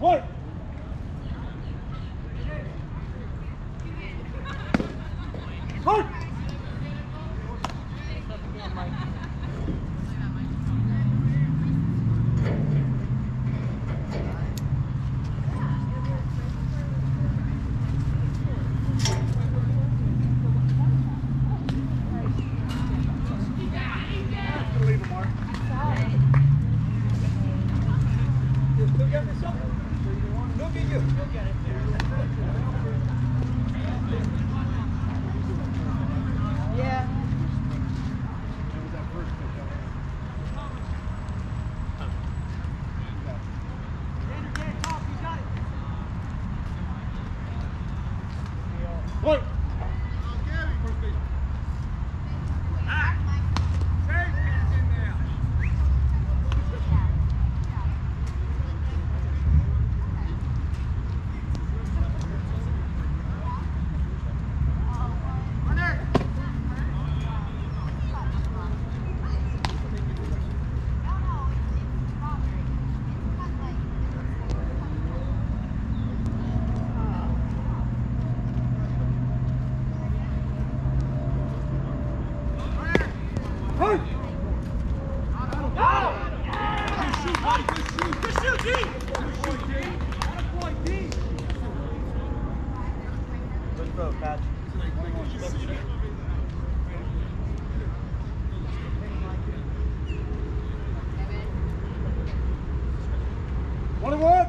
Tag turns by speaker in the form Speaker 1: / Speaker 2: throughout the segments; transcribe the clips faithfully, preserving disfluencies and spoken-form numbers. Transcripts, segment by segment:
Speaker 1: One. One. One. One and one.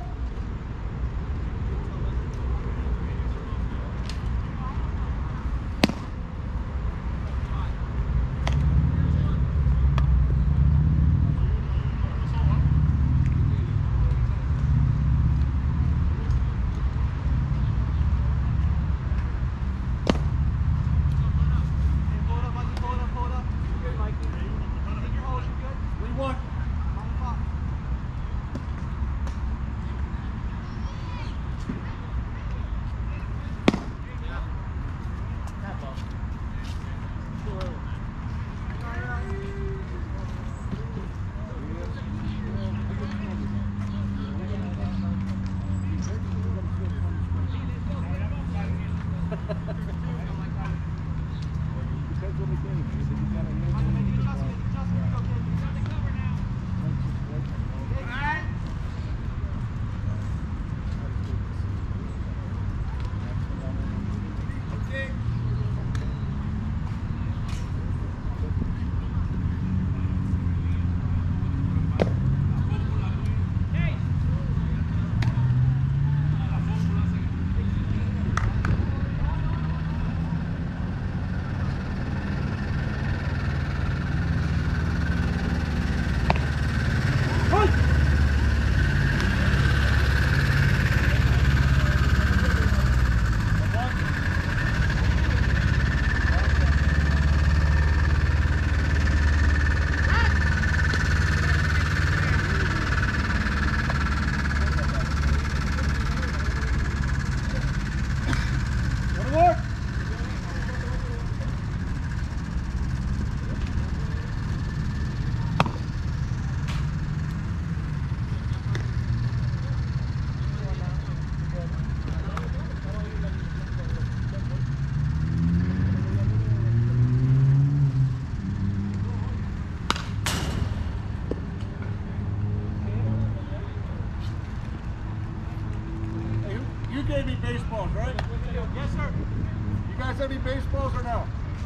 Speaker 1: You gave me baseballs, right?
Speaker 2: Yes, sir.
Speaker 1: You guys have any baseballs or no?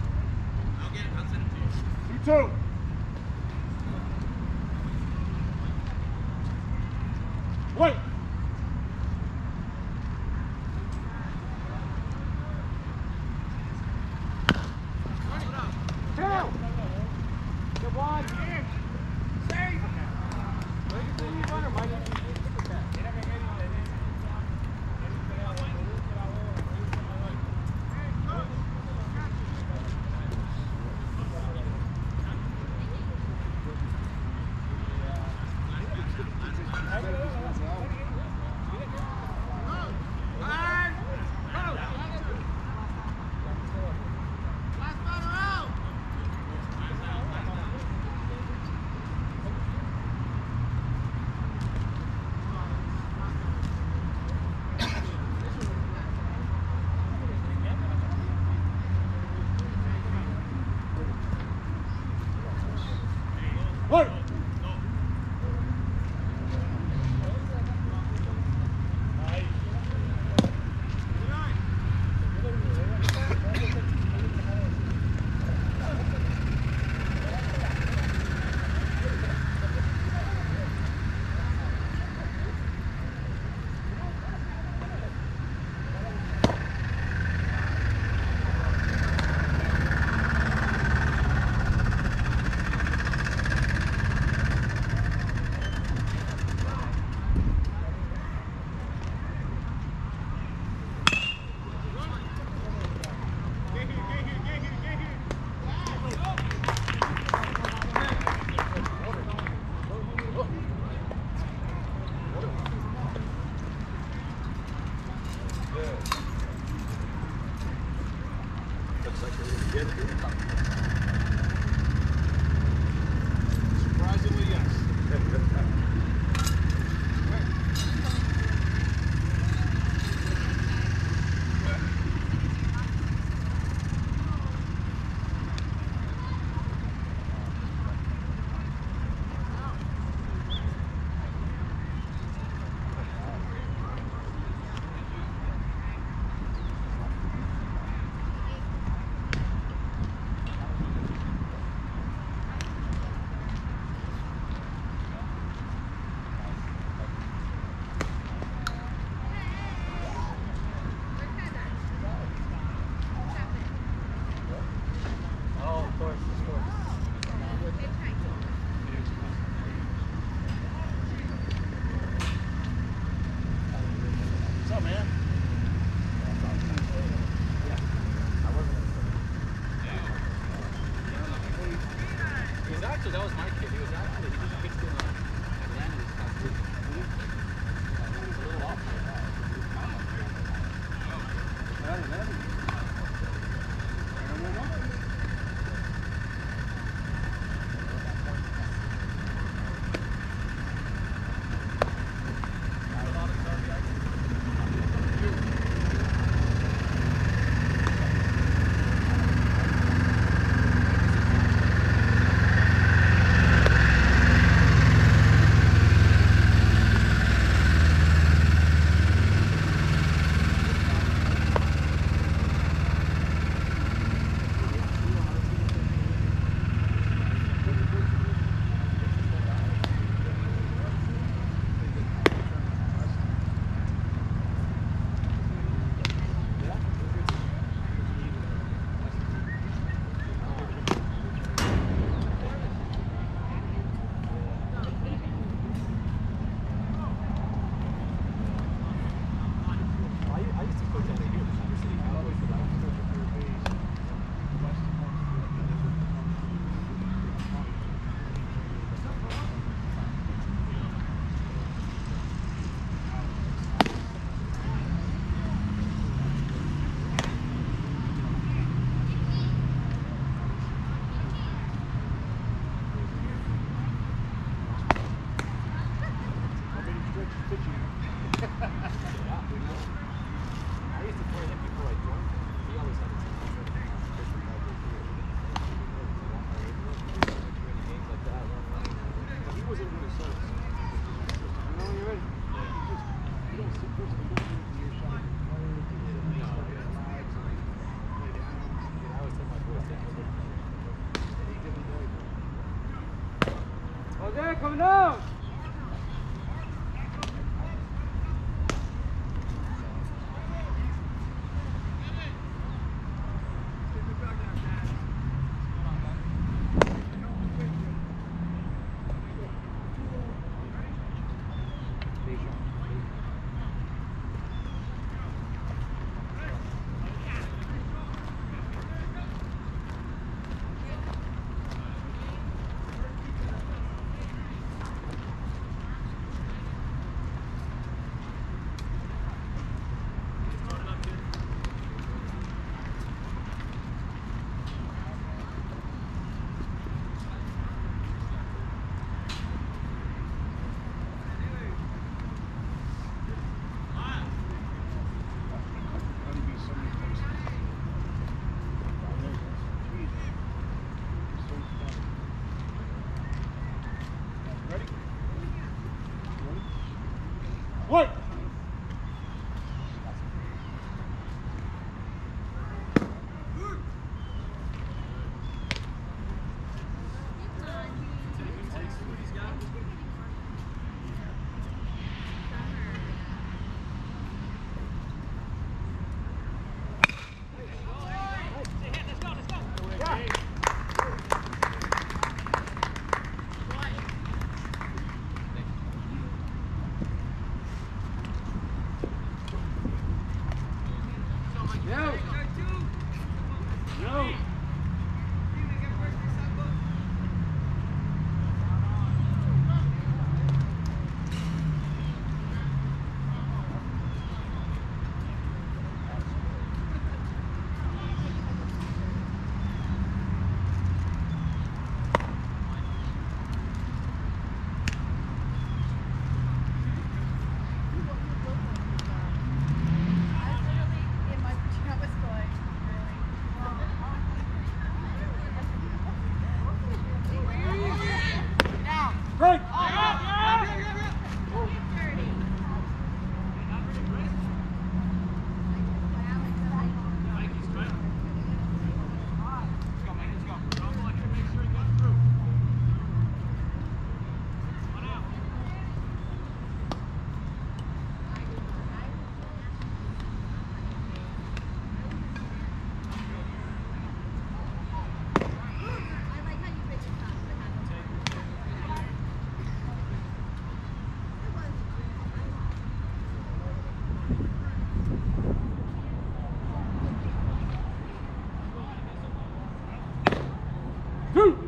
Speaker 2: I'll get it. I'll send it to you.
Speaker 1: You too. Wait.
Speaker 2: Two. Good one. Save. Runner, Mike.
Speaker 1: One.
Speaker 3: Surprisingly, yes.
Speaker 2: Oh, of course, of course.
Speaker 1: What's up, man?
Speaker 2: He was actually, that was my kid. He was actually, he just pitched in on Atlanta this past week. It was a little off my ball. I used to play him before I joined. He always had a team. Games like that,
Speaker 3: But he wasn't doing service. You know when you're ready? You just, you don't sit first and don't move your shot. You start getting lags and lay down.
Speaker 2: I always tell my boys that.
Speaker 3: He didn't do it.
Speaker 2: Oh, there, coming down!
Speaker 1: Two.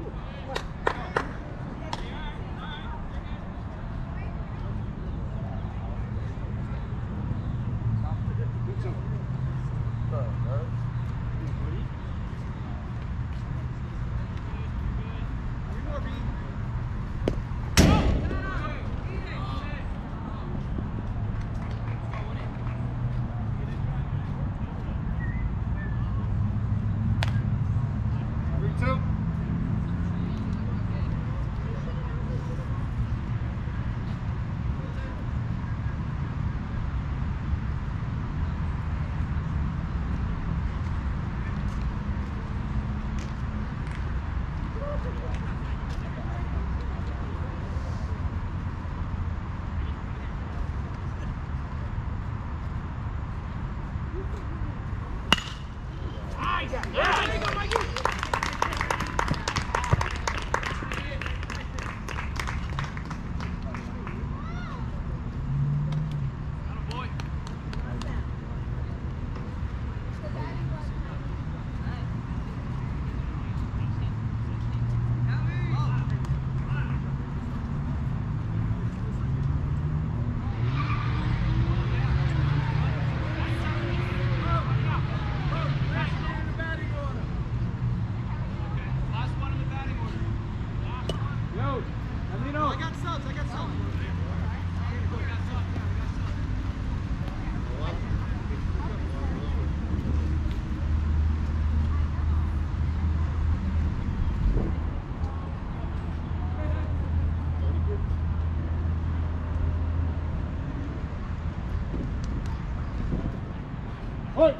Speaker 1: Hey.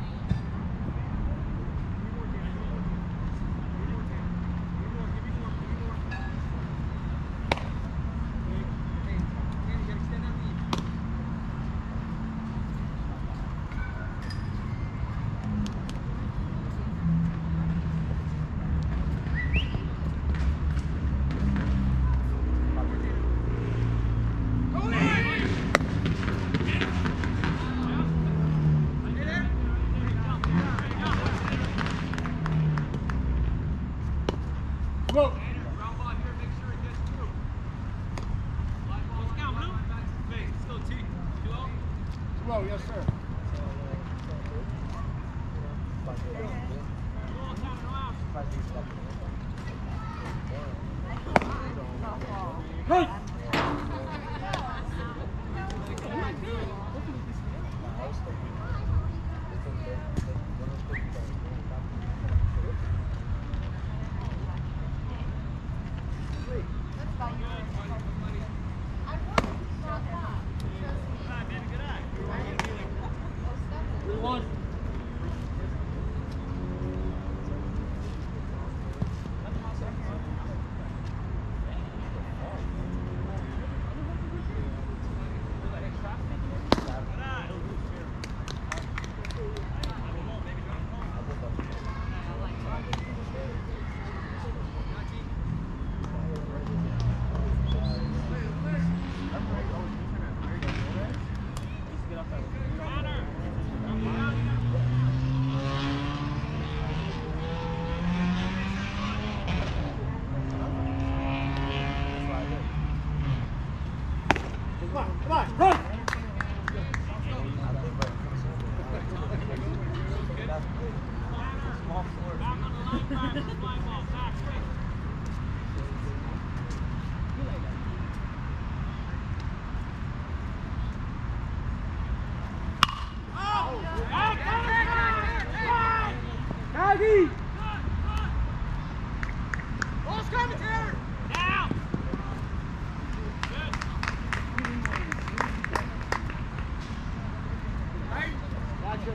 Speaker 1: Go. Well, yes, sir. Hey! One. Come on, come on, run! Aggie! Ball's coming, Tanner! Now! Gotcha.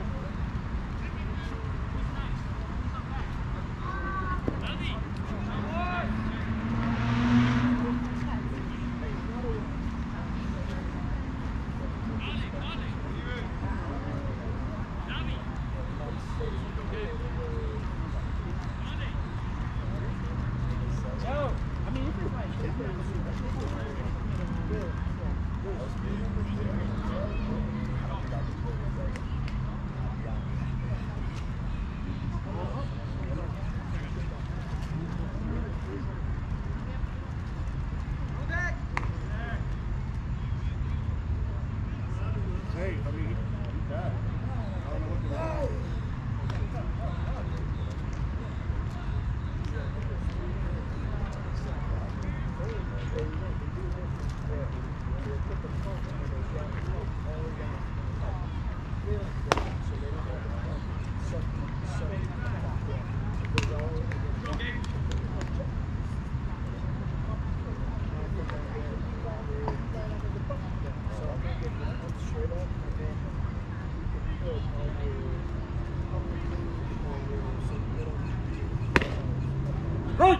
Speaker 1: Right.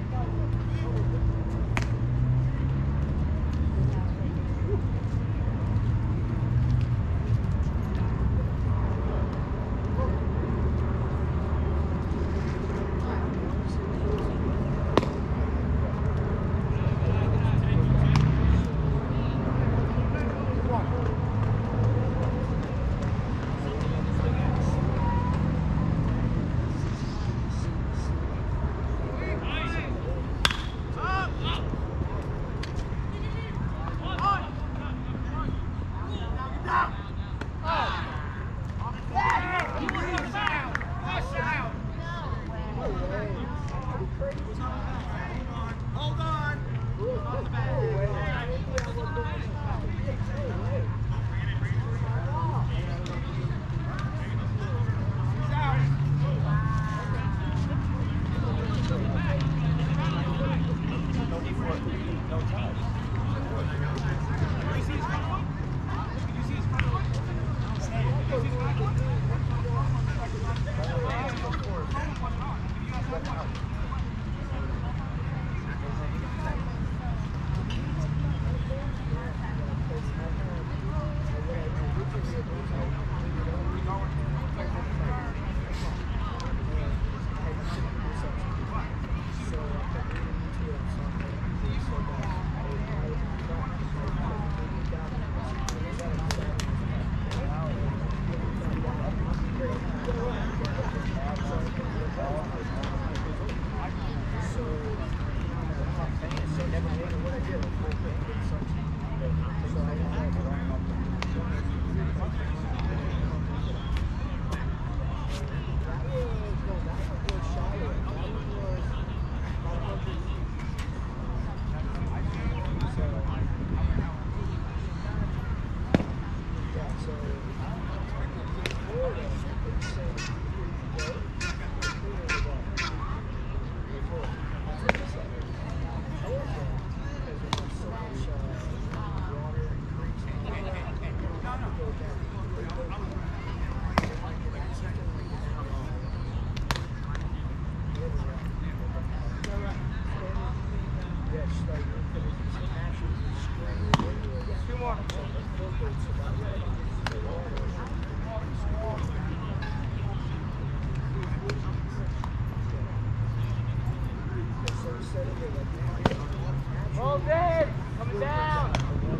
Speaker 1: Hold it! Coming down!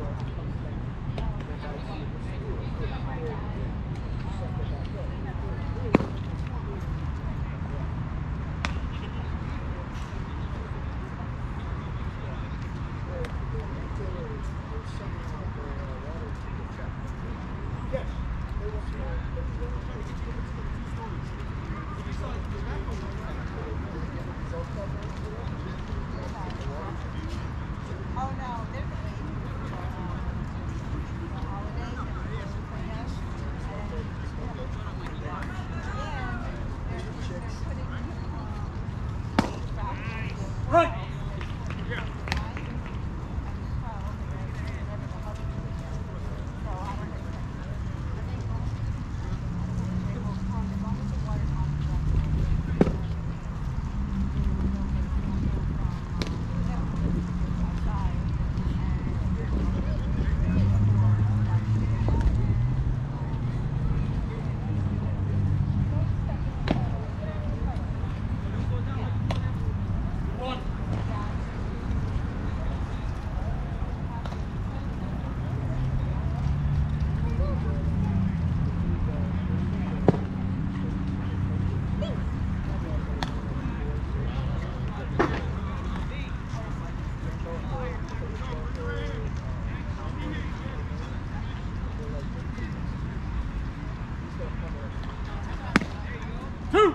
Speaker 4: Oh no, they're
Speaker 1: Right. Two.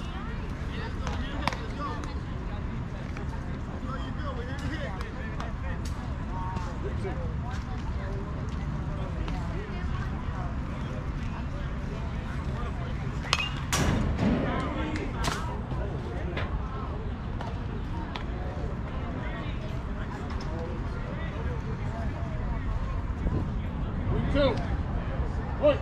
Speaker 1: Two. Right.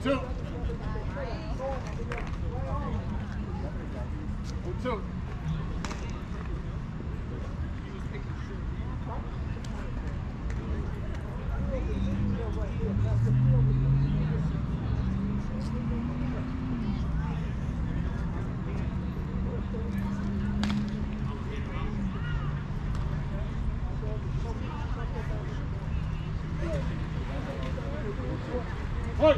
Speaker 1: two. two. One.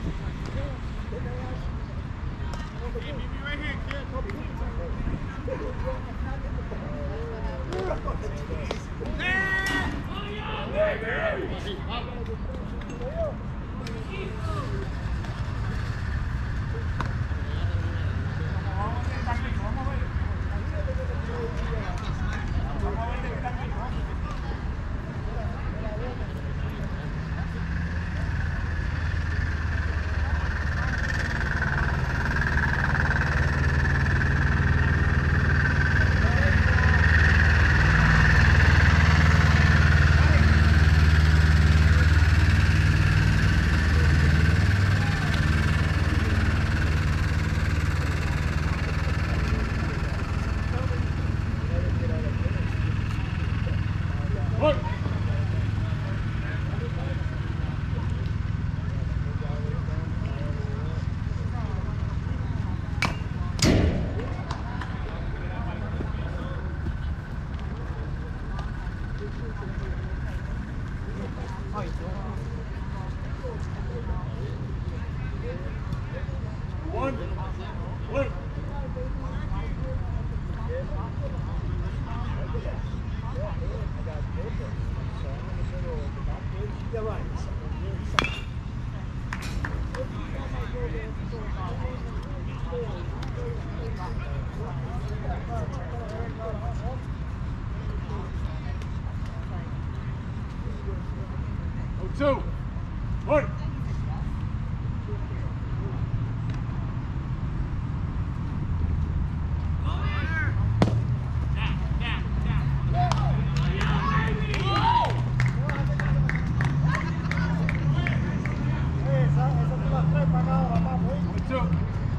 Speaker 1: One. One. One.
Speaker 3: Yeah, right.
Speaker 1: Oh, two. One. Two.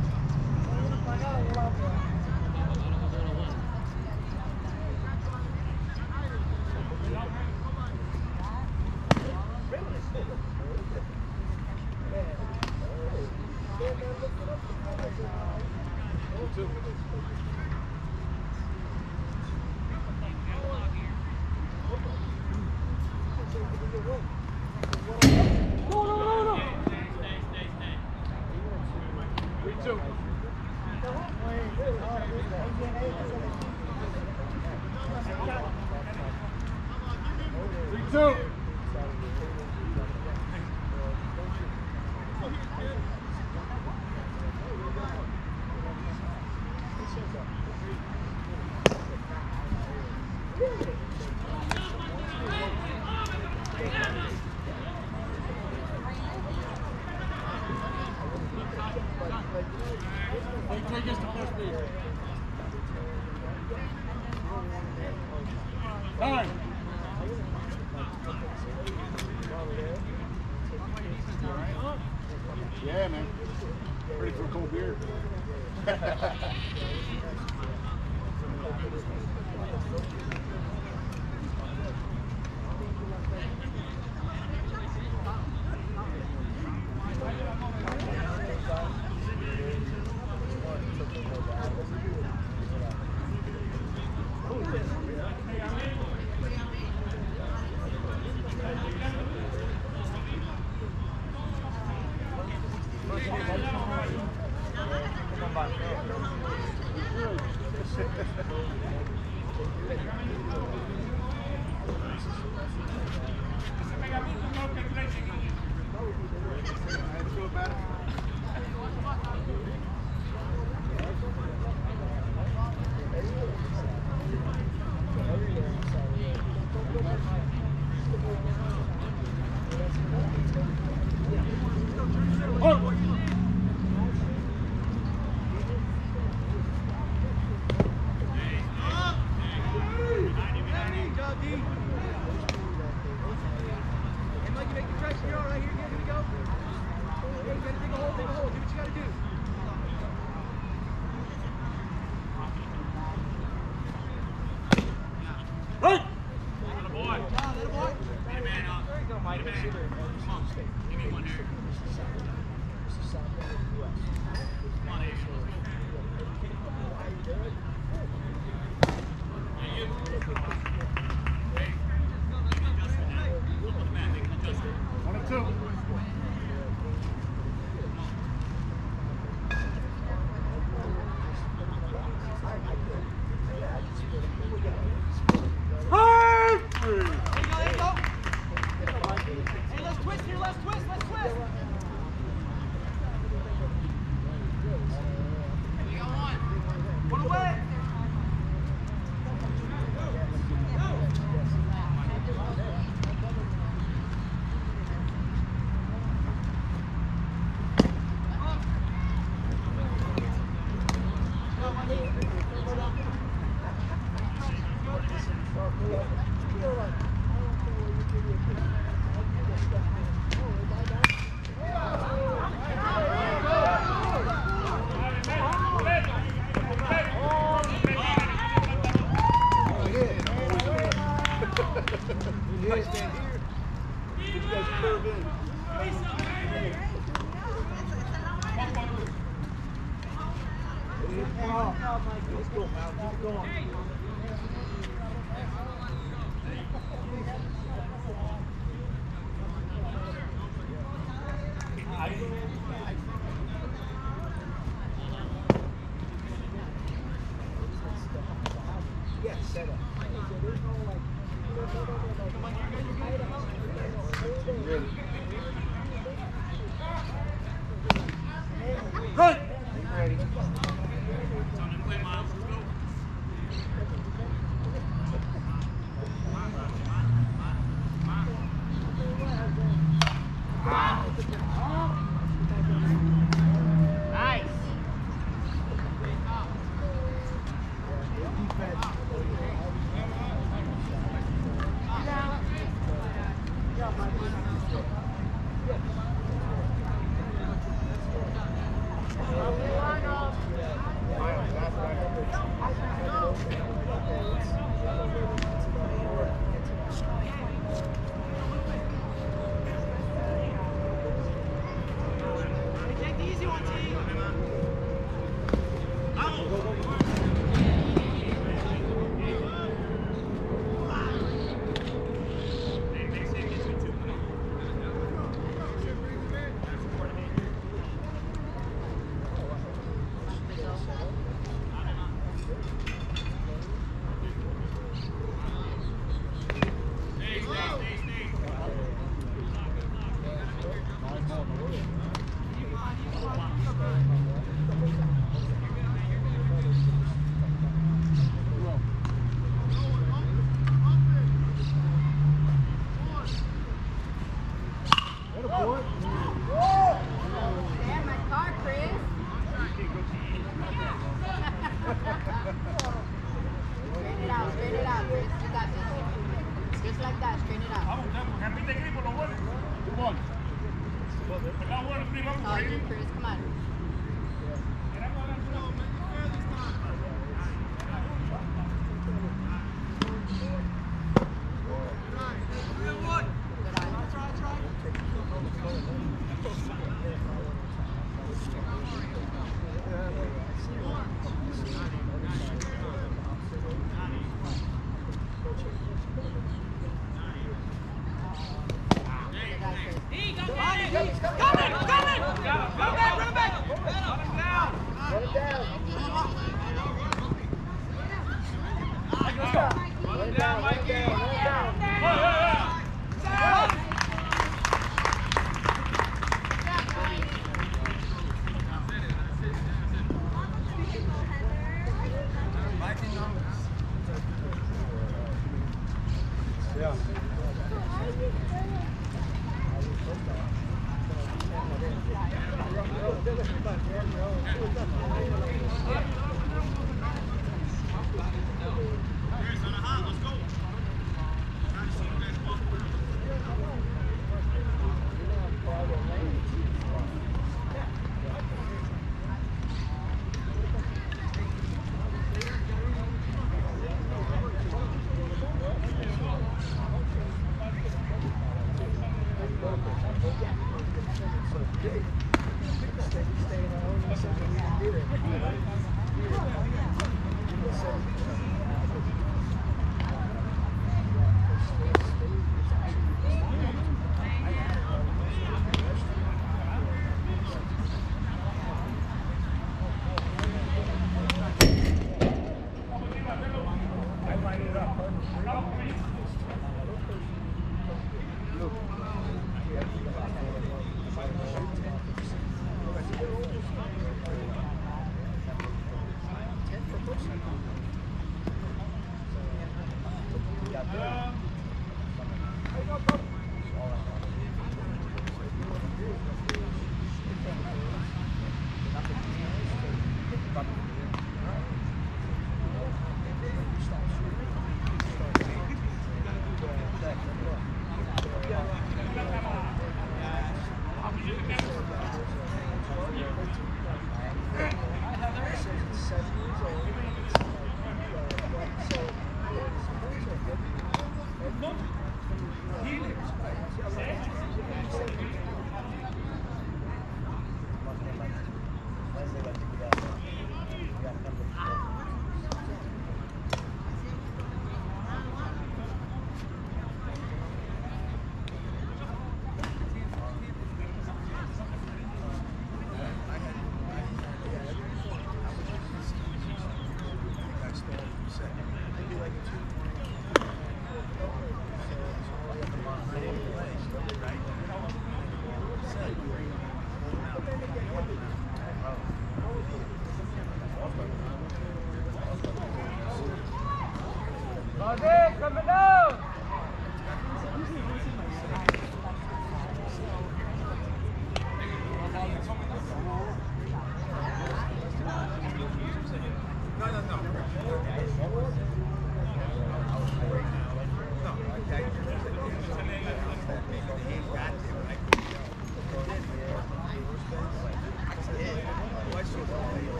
Speaker 1: Two. No, no, no, no. Three, two. Three, two. Take this to first base. Time.
Speaker 3: Yeah, man. Ready for a cold beer?
Speaker 4: Make the try, you're all right here. Here we go. Okay, you gotta dig
Speaker 3: Let's go, Mal. Keep it going. Yeah, set up. There's no like. Ready.
Speaker 1: Good.
Speaker 3: Ready.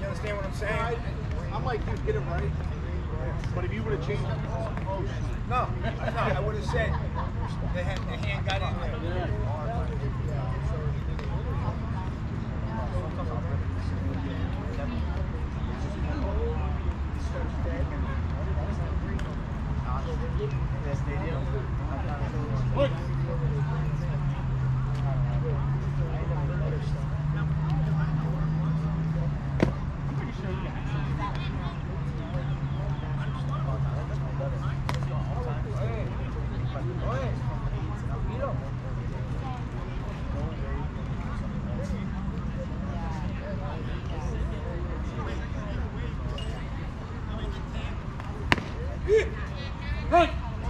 Speaker 3: You understand what I'm saying? I'm like, dude, get it right. But if you would have changed it, oh, shit. No, no, I would have said the hand, the hand got in there.
Speaker 1: Look. Run!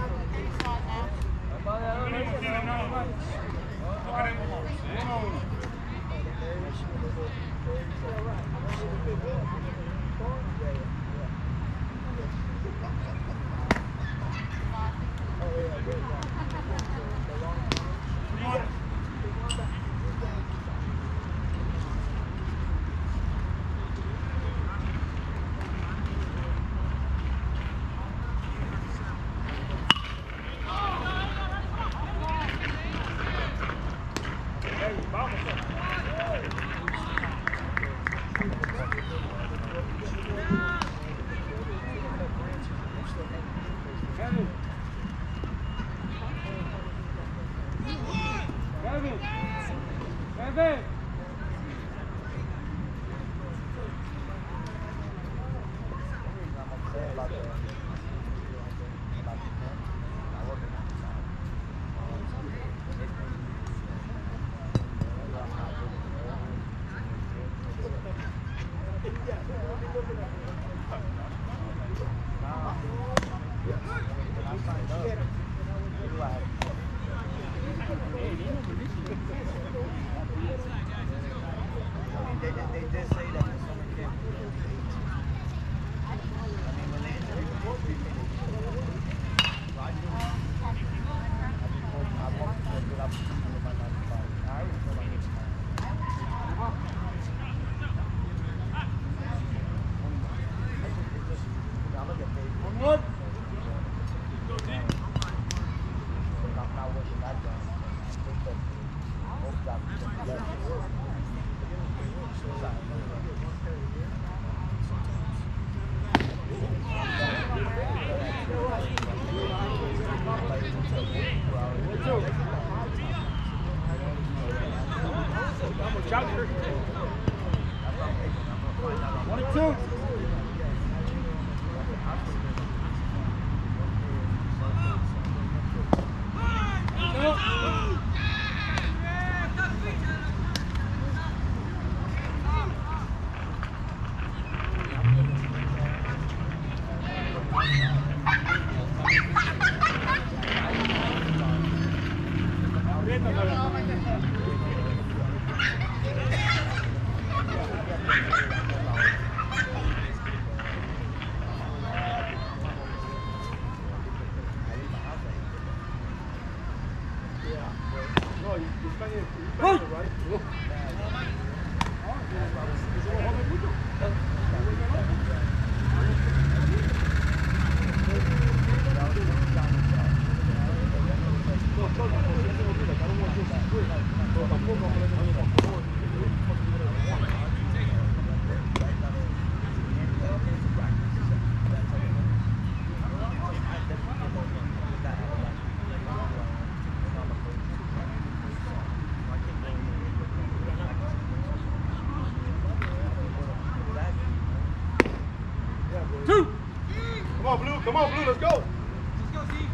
Speaker 1: Kevin. Kevin. Kevin.
Speaker 3: They, they, they did say that when someone can't do it, I mean, when they interview the both people, I do. I want to get up to my ninety-five. I always feel like it's I'm gonna get paid. One more. I'm not working that down. Both jobs. One and two. Two. Come on, Blue. Come on, Blue. Let's go.
Speaker 2: Let's go, Steve.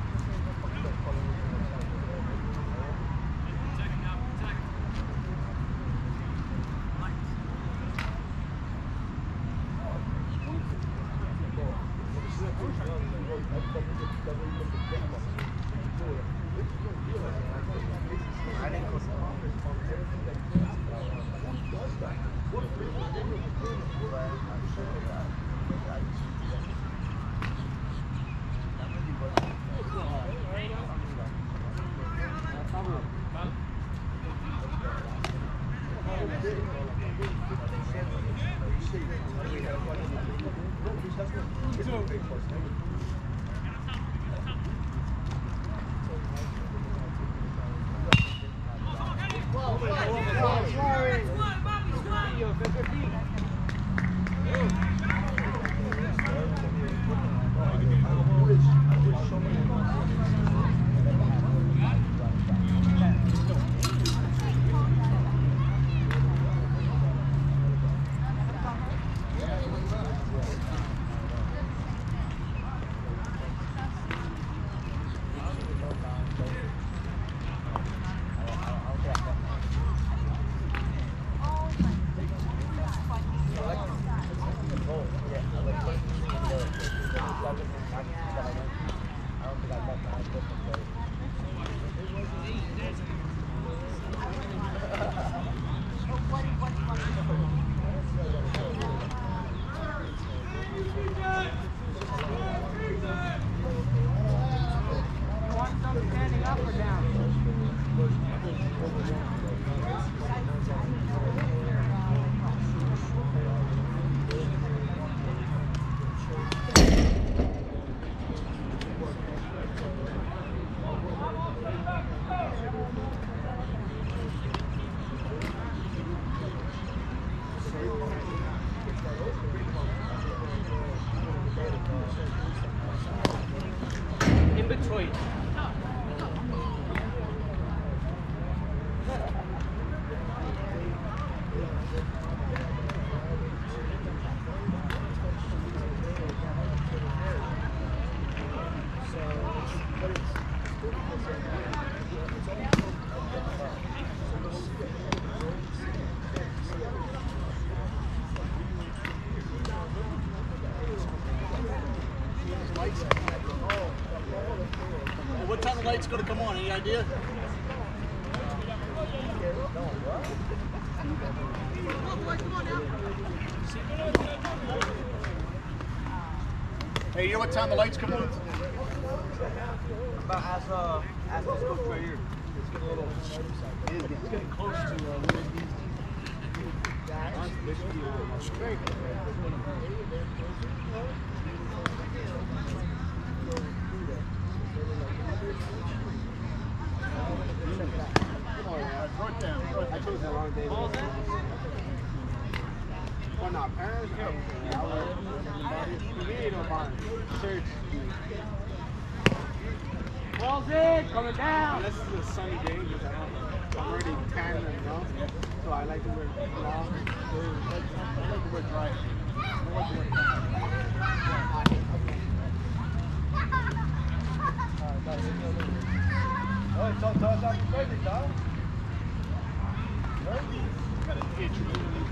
Speaker 2: going to come on? Any idea? Hey, you know what time the lights come on?
Speaker 3: About as uh as this coach right here. It's getting a little. It's getting close to uh, where it needs to be. Oh yeah, right down. I chose the wrong day. Well, not parents. Yeah, I would. To me, you don't mind. Church.
Speaker 1: Ball's in, coming down.
Speaker 3: Unless it's a sunny day, because I don't, I'm already tan and enough, so I like to wear long. I like to wear dry. I like to wear dry. Oh, it's all done. Happy birthday, dog. Got an itch.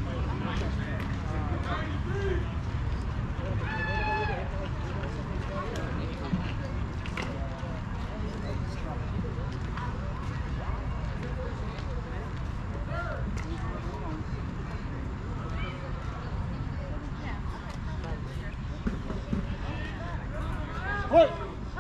Speaker 1: Wait.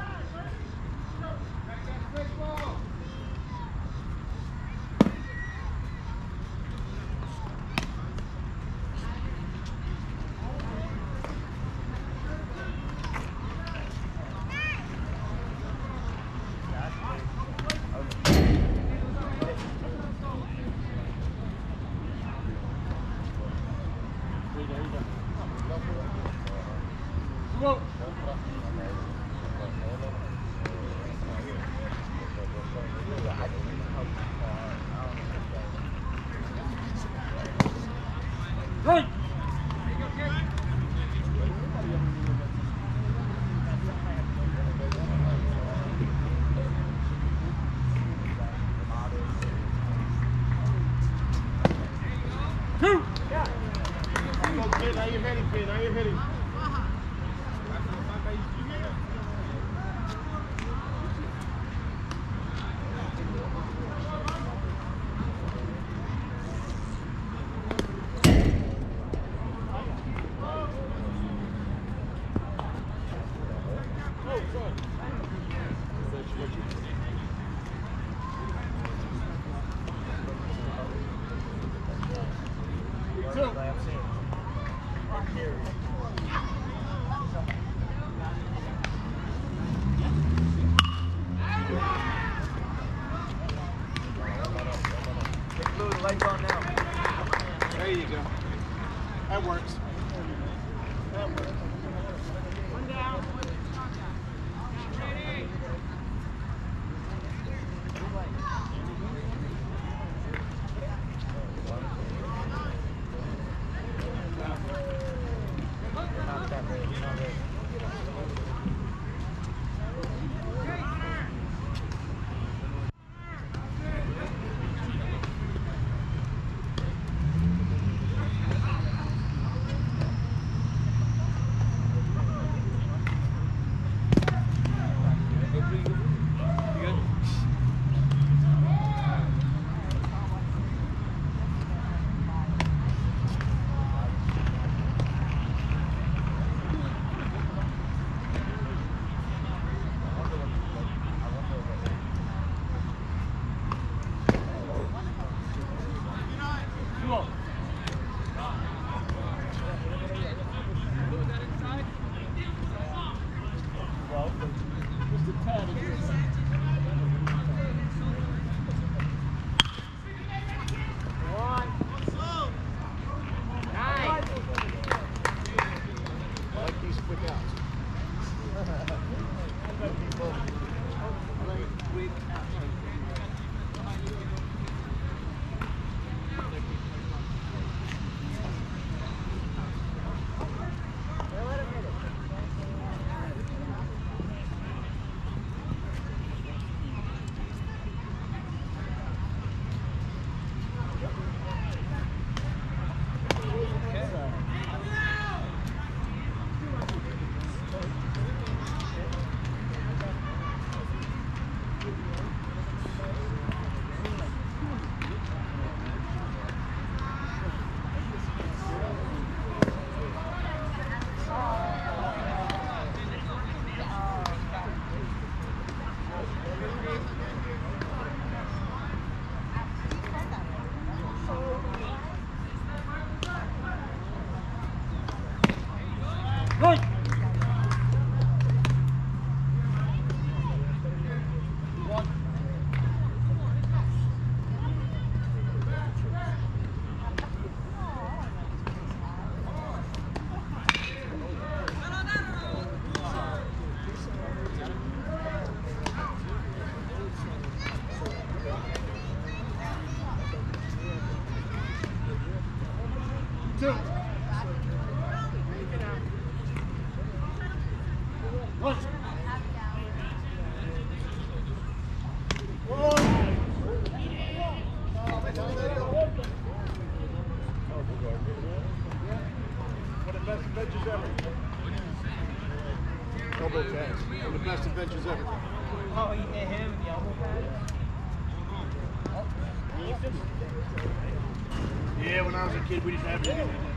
Speaker 1: Go. Right. Two.
Speaker 3: Go, kid. Now you're hitting, kid. Now you're hitting.
Speaker 1: Two.
Speaker 3: Blue, the lights on now. There you go. That works. That works.
Speaker 1: One down.
Speaker 3: Not that ready. Not ready. elbow pads. One of the best inventions ever.
Speaker 2: Oh, he hit him with the elbow pad?
Speaker 3: Yeah, when I was a kid, we didn't have anything like that.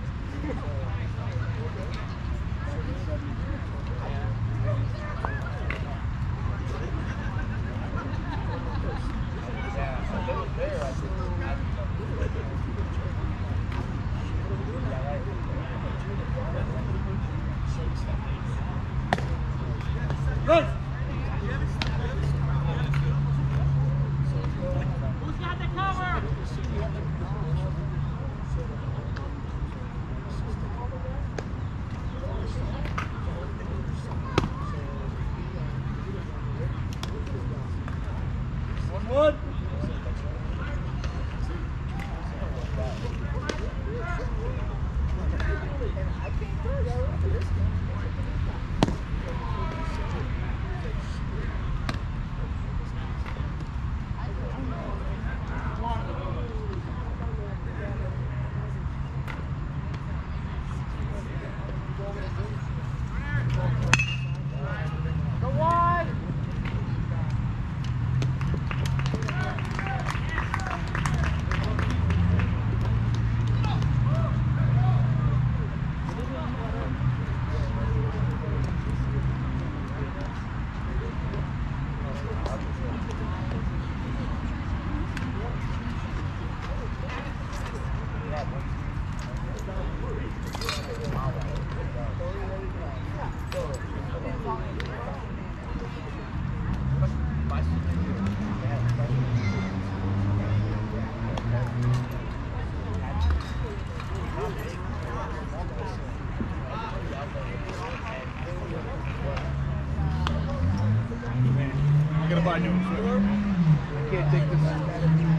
Speaker 1: Run!
Speaker 2: Who's got the cover?
Speaker 1: One one.
Speaker 2: Go wide!
Speaker 3: I gotta buy new ones. I can't take this stuff.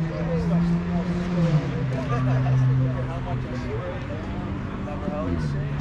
Speaker 3: How much I see it. Never always say.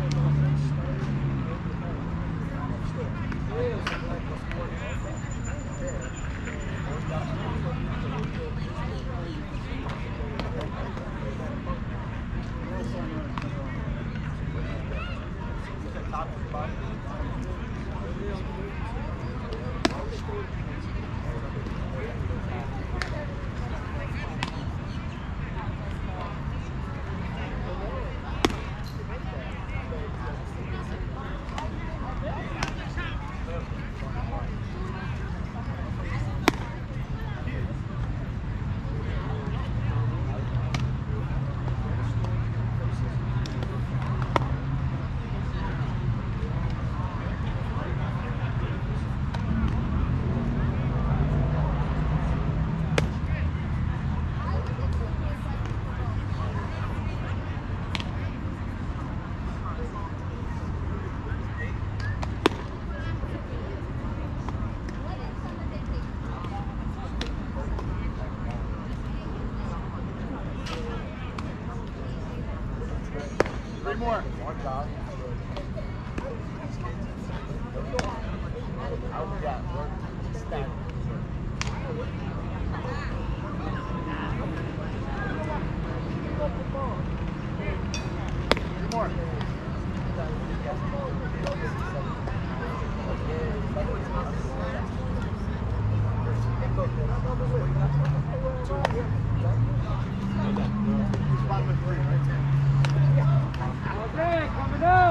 Speaker 3: Three more. Three more. Spot with three, right there.
Speaker 1: Okay, coming up.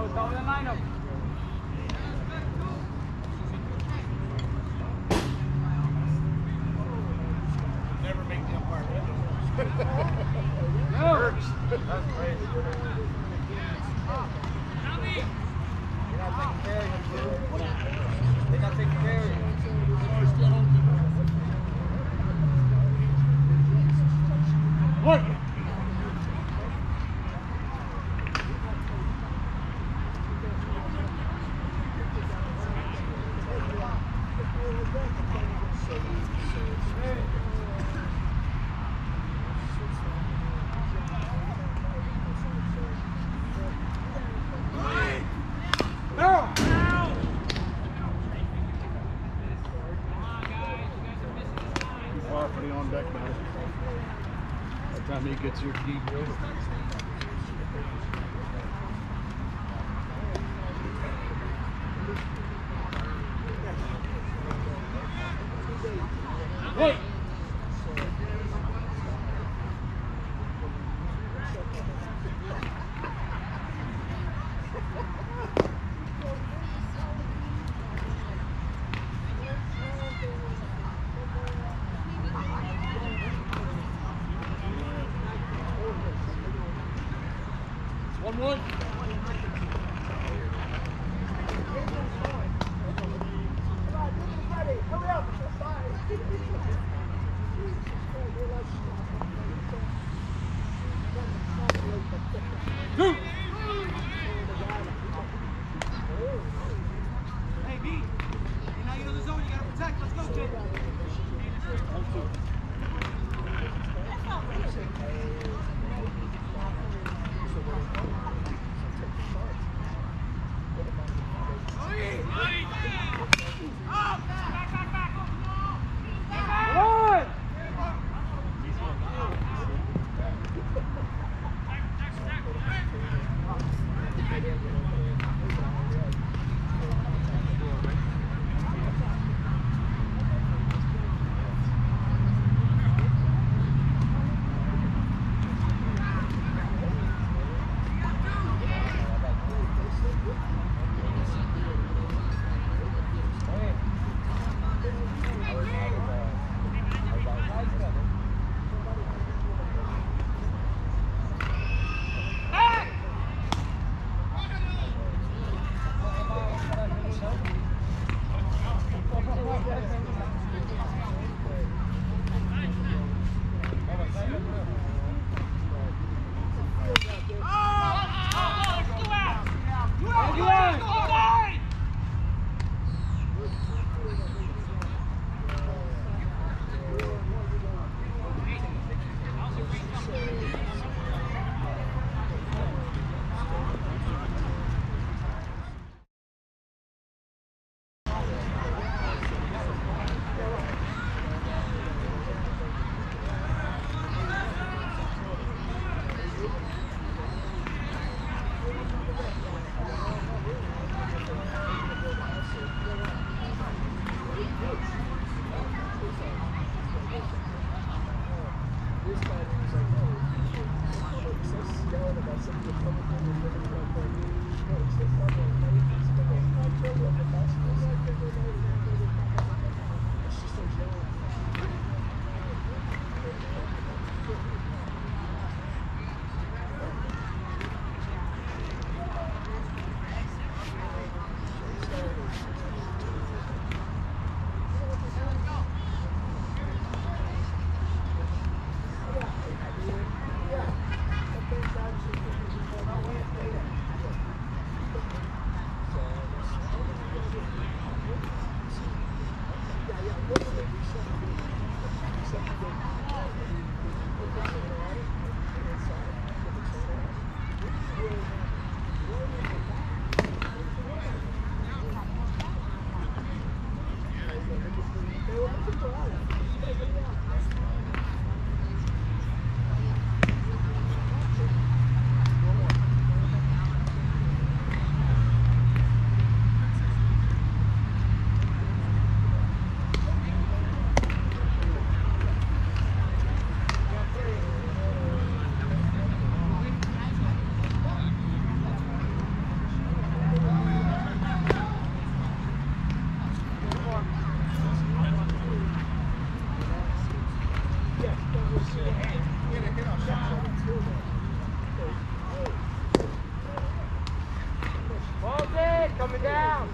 Speaker 1: Top of the lineup.
Speaker 3: Never make the umpire win.
Speaker 1: No.
Speaker 3: Hurts. That's crazy. You're not taking care of him, dude. They're not taking care of him.
Speaker 1: What? No.
Speaker 3: Too far for the on deck man. By the time he gets here, deep over.
Speaker 1: Wait. One one. Two.
Speaker 2: Hey, B. Now you're in the zone. You gotta protect. Let's go, kid.
Speaker 1: it down.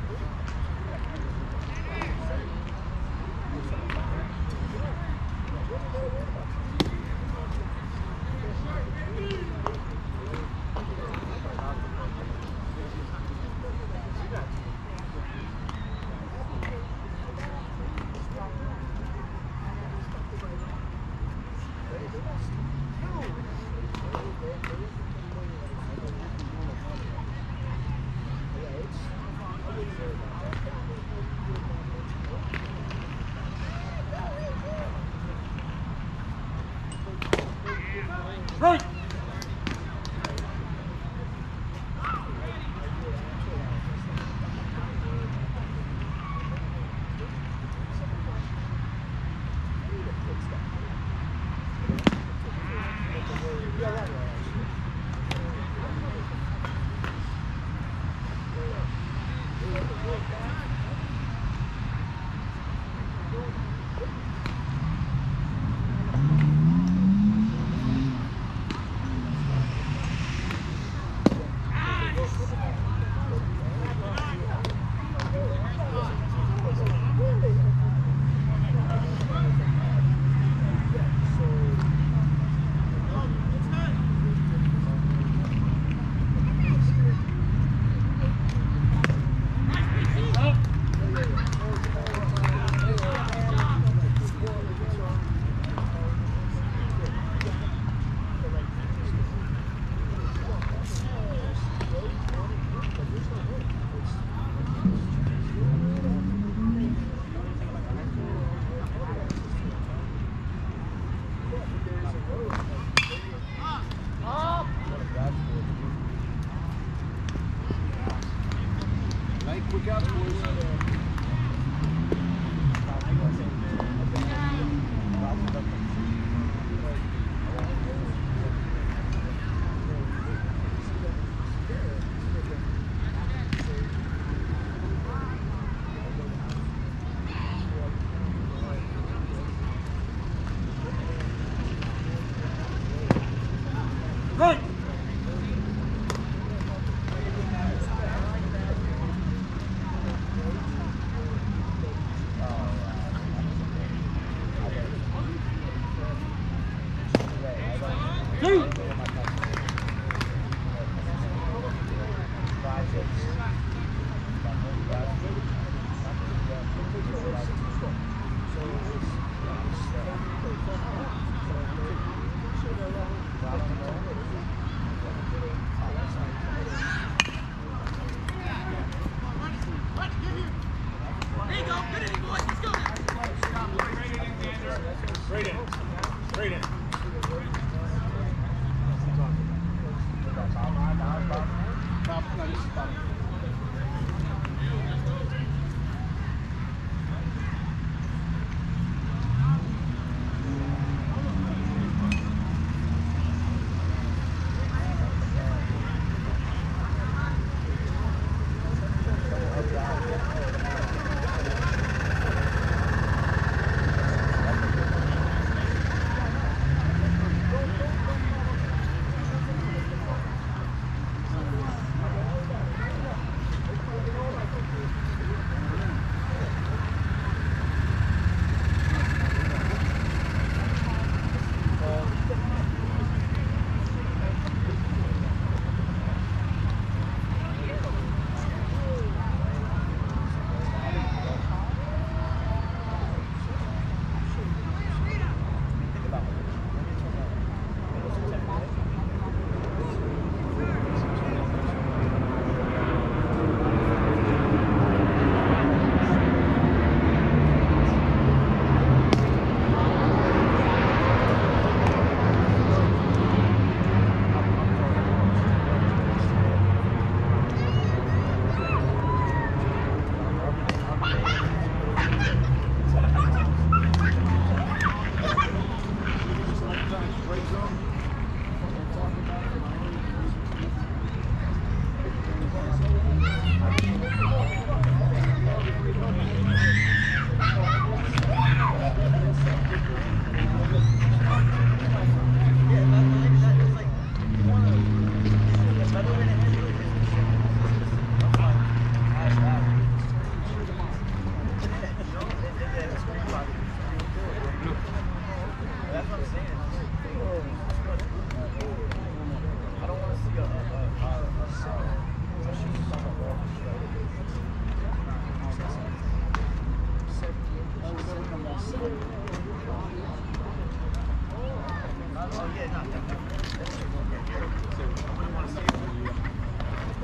Speaker 1: Right.
Speaker 3: Quick out, boys.
Speaker 1: Right. Two.
Speaker 3: Straight in. Straight in. Top, no, this is bottom.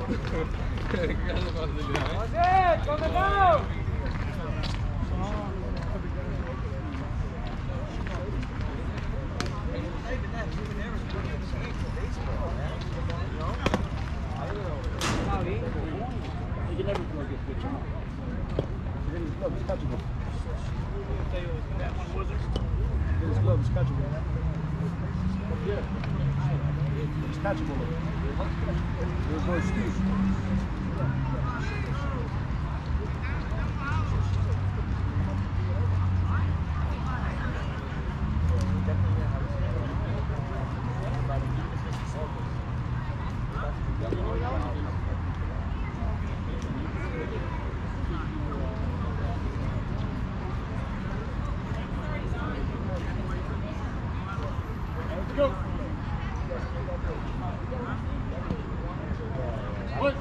Speaker 1: That's it! On the go!
Speaker 3: You can never go get good job. His glove is catchable. His glove is catchable. Yeah. It's catchable. There's no excuse.
Speaker 1: Go! What?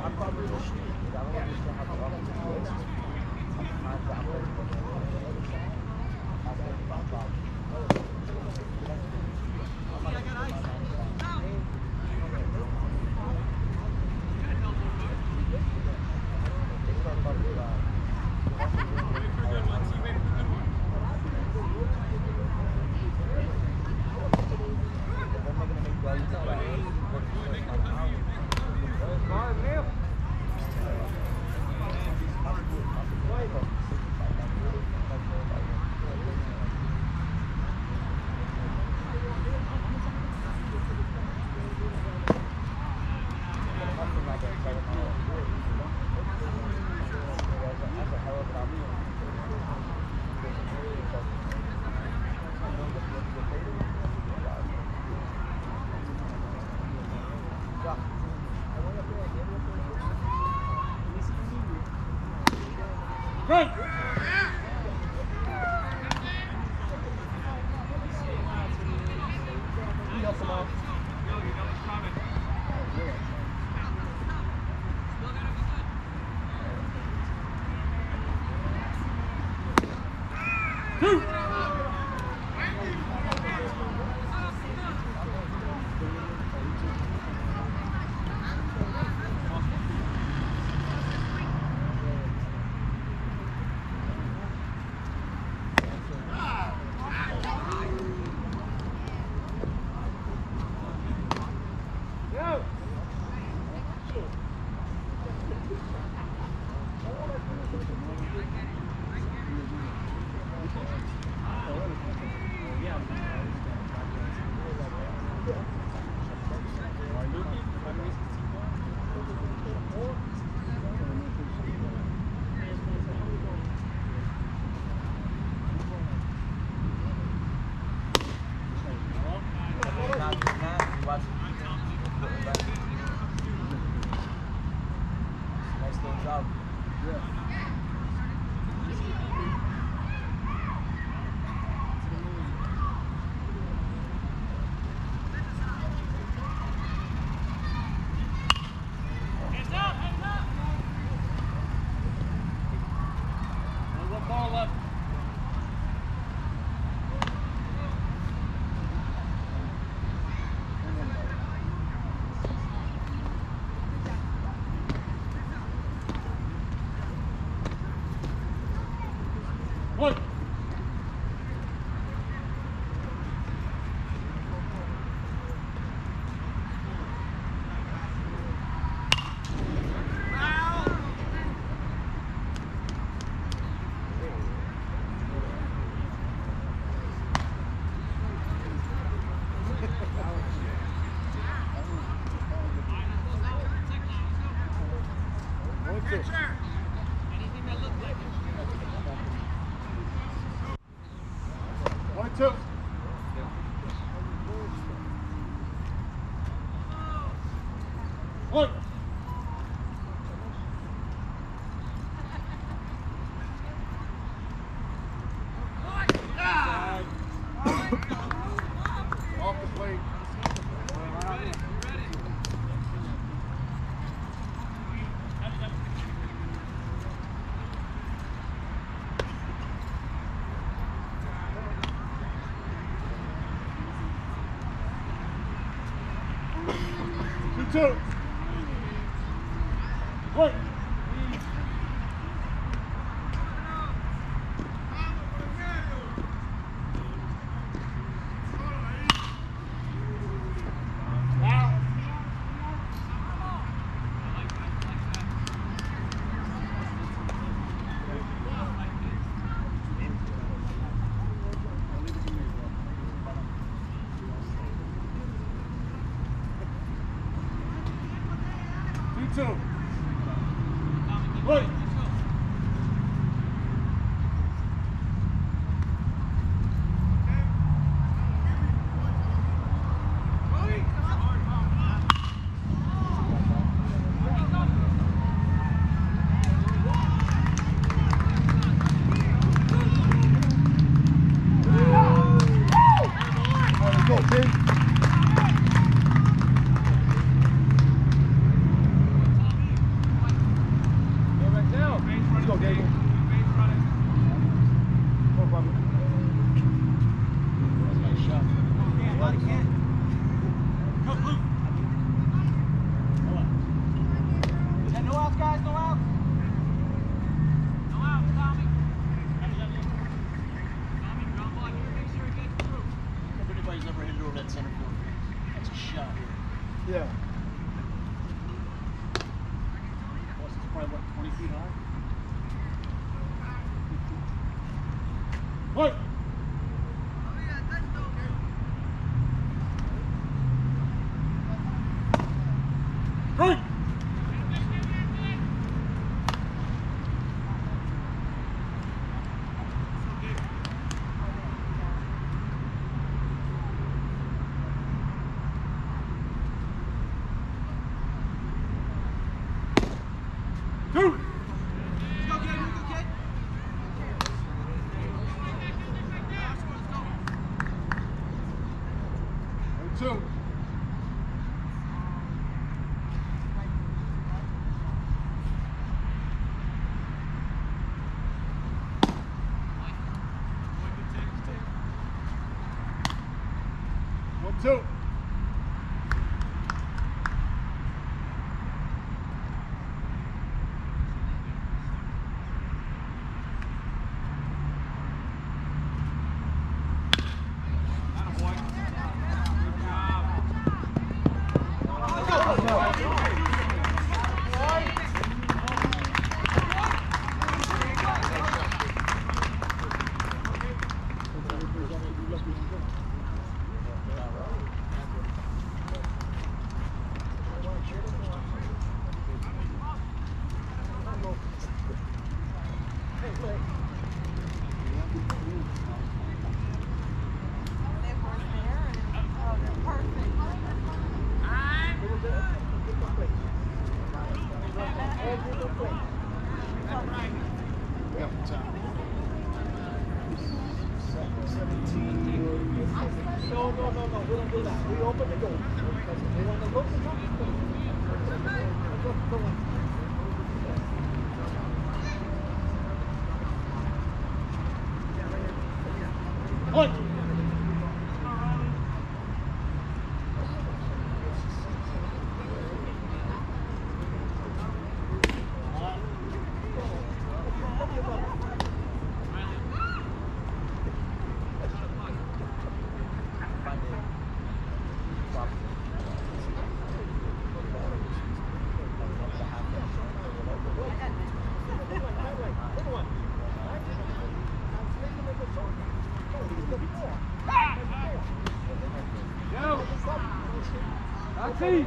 Speaker 1: Right!
Speaker 3: He helps him out.
Speaker 1: Two! Go!
Speaker 2: Nice little job.
Speaker 1: One ball left. One. One, two. One. Off the plate. Two, two. Wait. Two. Wait.
Speaker 3: Go, kid. Go, Gable. Go, Bobby.
Speaker 2: Nice shot.
Speaker 4: Yeah, no outs, guys, no outs. No outs, Tommy. Tommy, ground ball here, make sure it gets through.
Speaker 2: If anybody's ever hit it over that center field, that's a shot here.
Speaker 3: Yeah.
Speaker 2: Plus, it's probably, what, twenty feet high?
Speaker 1: Wait. Three. Two.
Speaker 4: Let's go, kid, you go, kid.
Speaker 1: And two. One, two.
Speaker 3: No, no, no, no, we don't do that. We open the door. Because they want to look at
Speaker 1: One. Go. Taxi.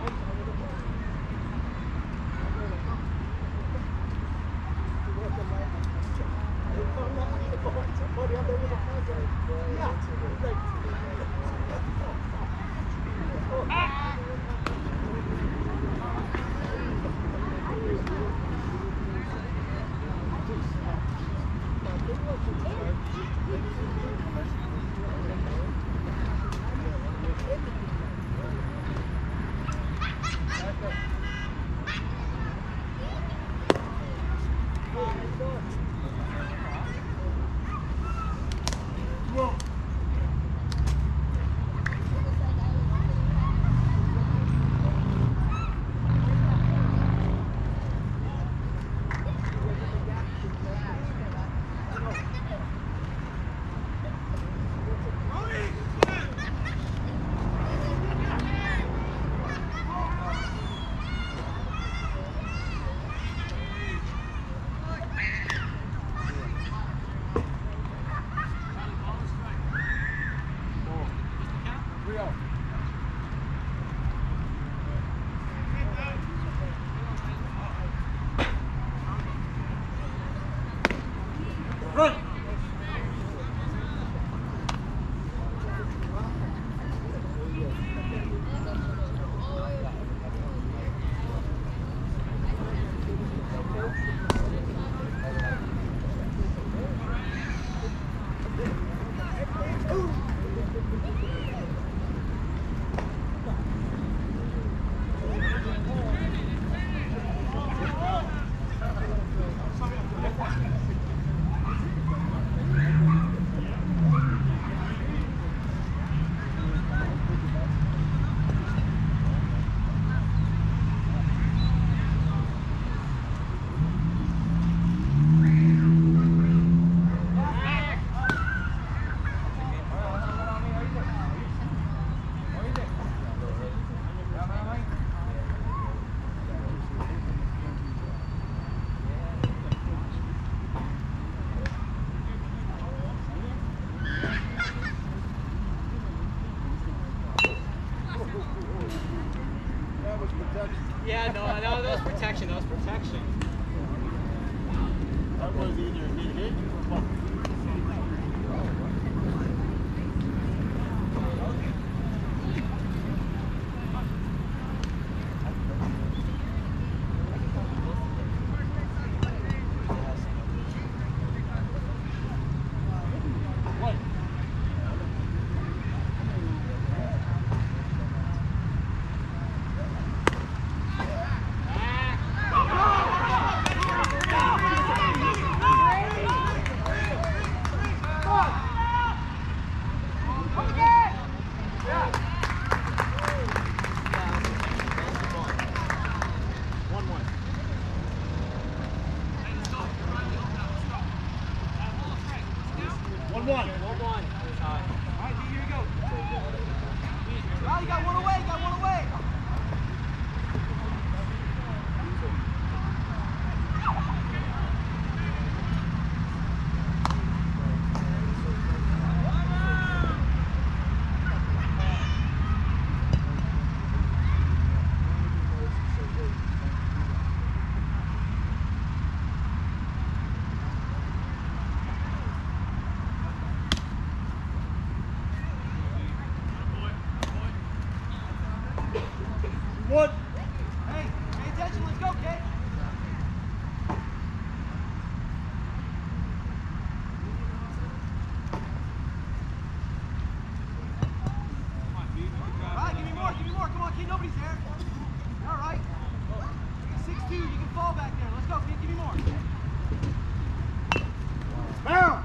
Speaker 3: action. That was either a hit hit or bump. One.
Speaker 4: Hey, pay attention. Let's go, kid. All right, give me more, give me more. Come on, kid. Nobody's there. All right. six two. You can fall back there. Let's go, kid. Give me more.
Speaker 3: Bound.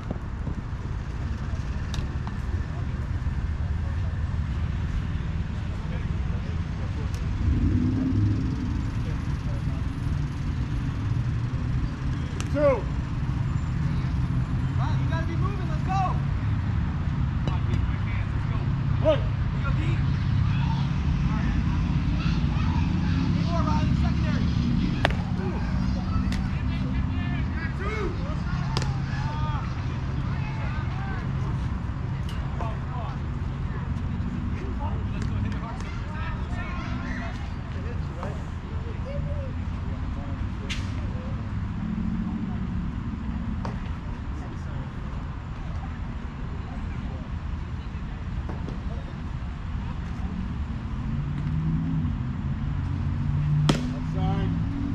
Speaker 3: Two.
Speaker 4: All right, you gotta be moving. Let's go.
Speaker 3: One.
Speaker 4: You go deep. Give me more, Riley. Secondary. Two.
Speaker 3: Outside.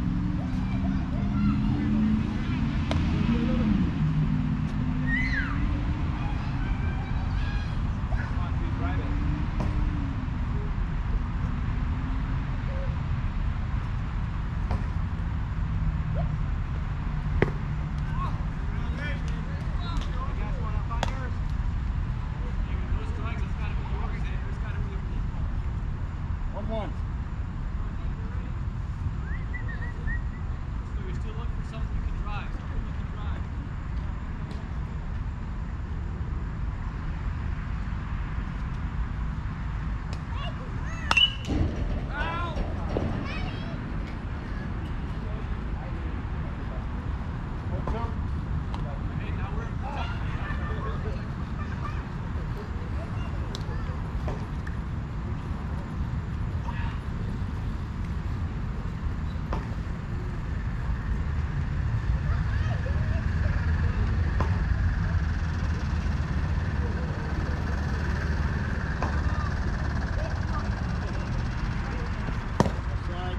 Speaker 3: One one.
Speaker 2: We still look for something you can drive. Something you can drive.
Speaker 3: One two.
Speaker 2: Hey, now we're
Speaker 3: Outside.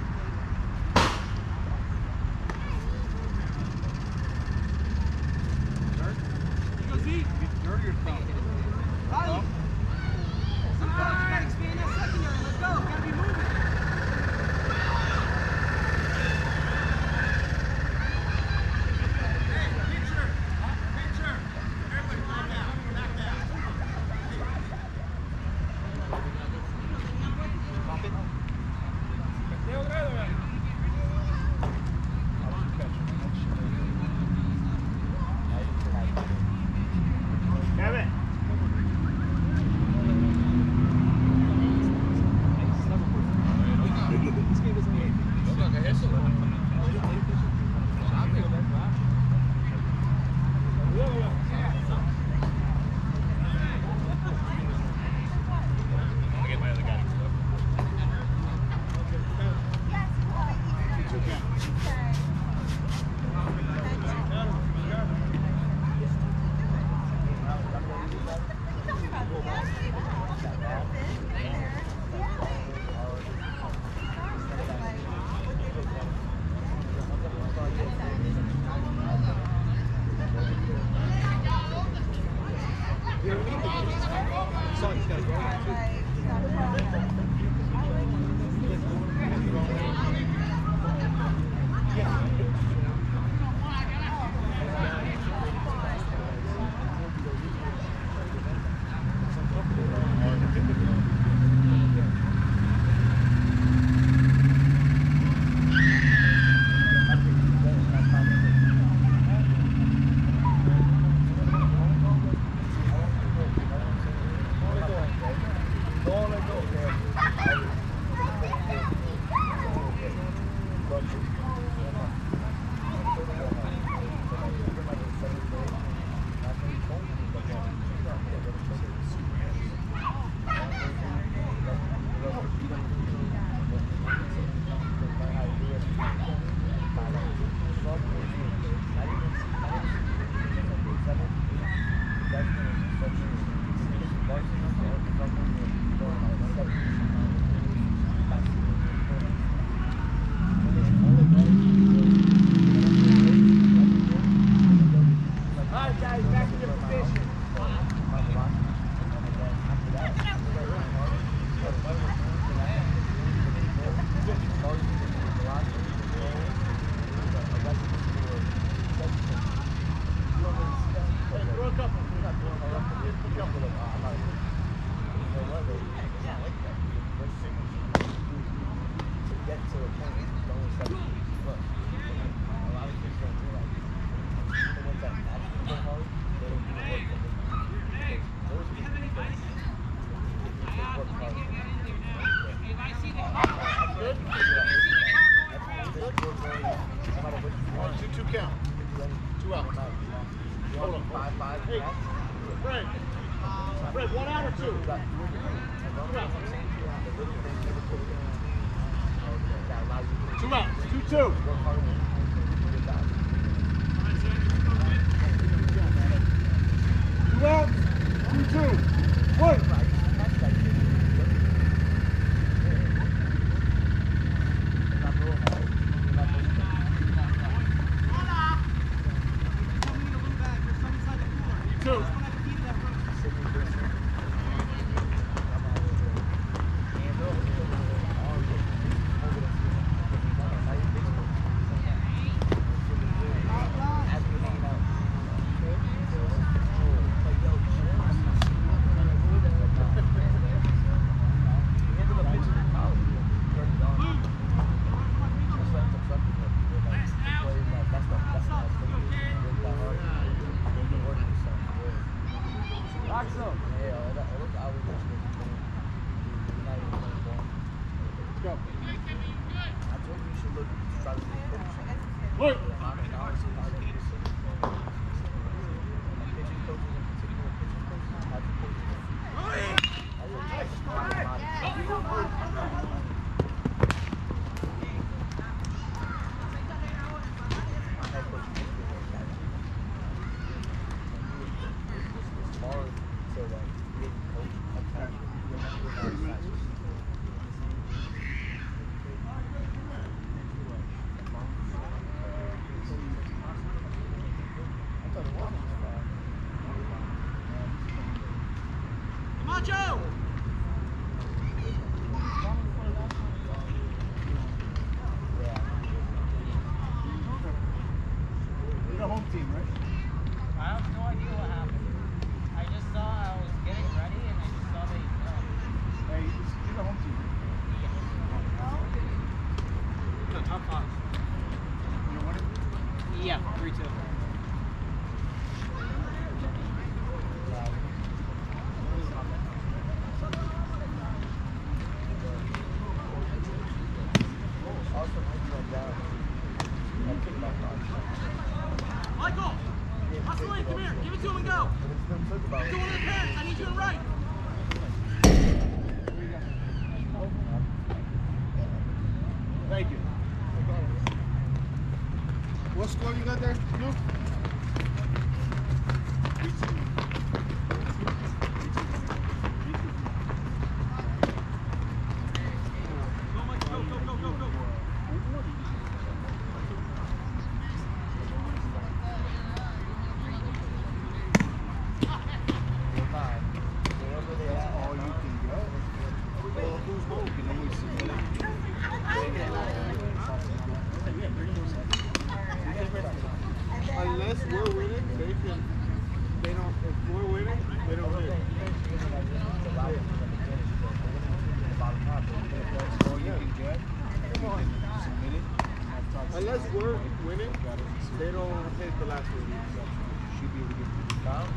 Speaker 4: You go deep.
Speaker 2: dirty or something.
Speaker 4: Riley. Sometimes you gotta expand that secondary. Let's go. Gotta be moving.
Speaker 3: Kevin. It's okay. What score you got there, Luke? Unless we're winning, they can. They don't. If we're winning, they don't win. Unless we're winning, they don't hit the last one. Should be able to get down.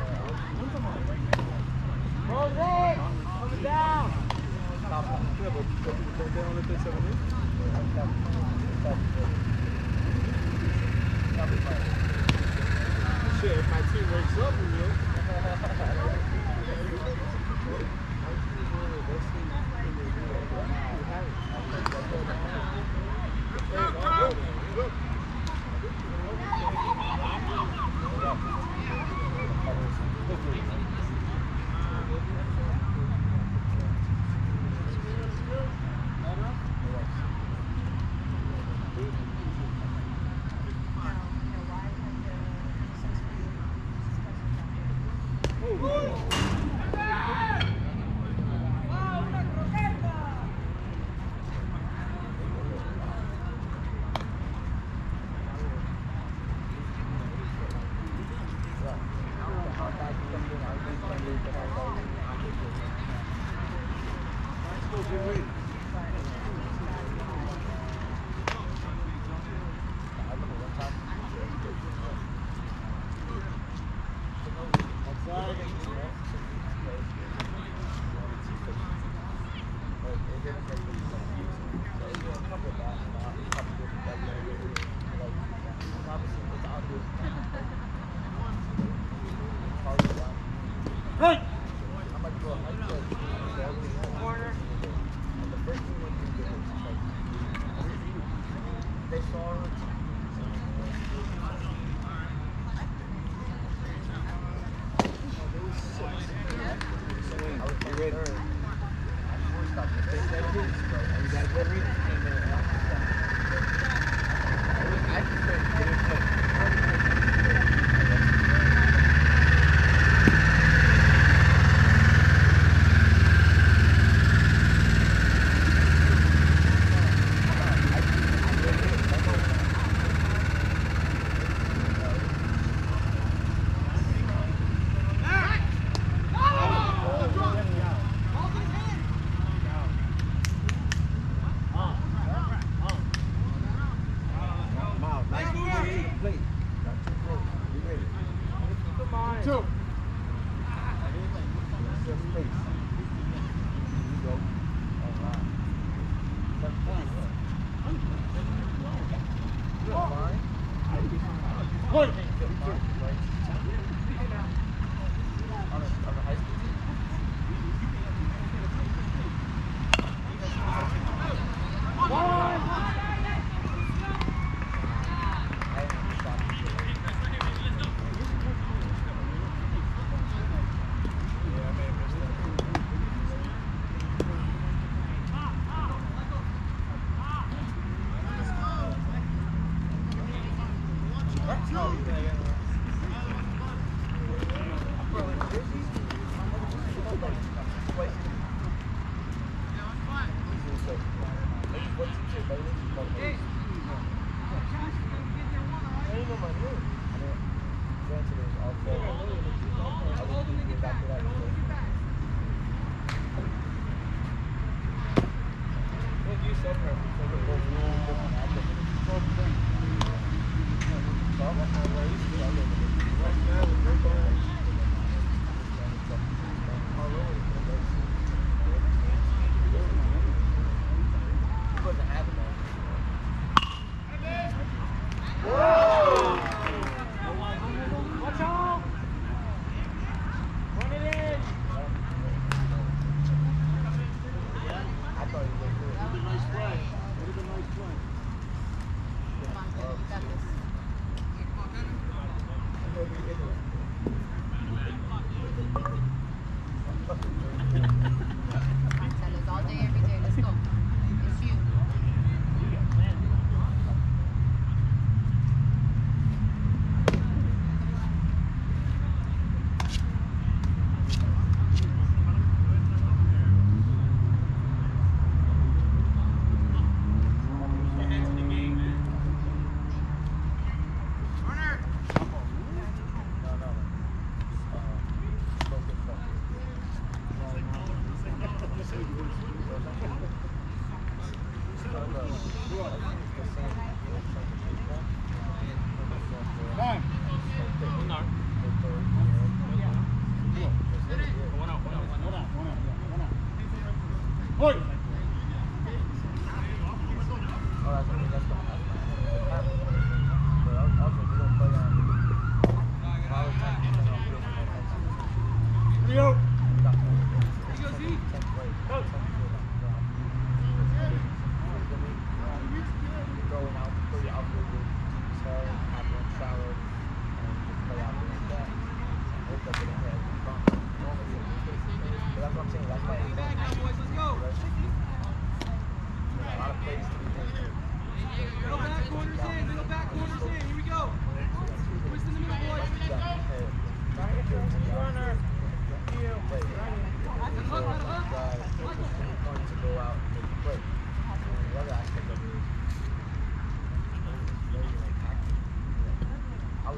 Speaker 4: Jose, coming down.
Speaker 3: Yeah, but don't they only play seven in? Shit, if my team wakes up, we will.
Speaker 1: Right. Two. One.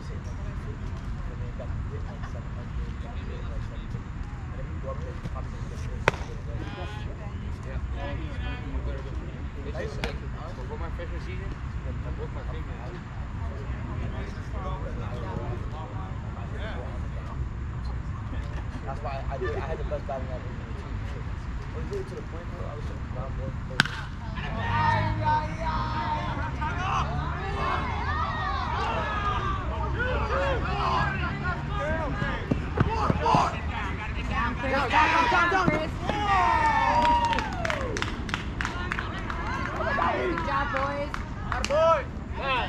Speaker 3: was hitting like two fifty, and then got hit like seven hundred, got hit like seven fifty. And then we go up there, probably gonna get this.
Speaker 2: Yeah. It's just like, before my freshman season, I broke my finger.
Speaker 3: That's why I did. I had the best batting ever in the team. It was really to the point where I was shooting ground more close.
Speaker 5: Down, down, down, down, Chris. Good job, boys.
Speaker 1: Boy. Nice.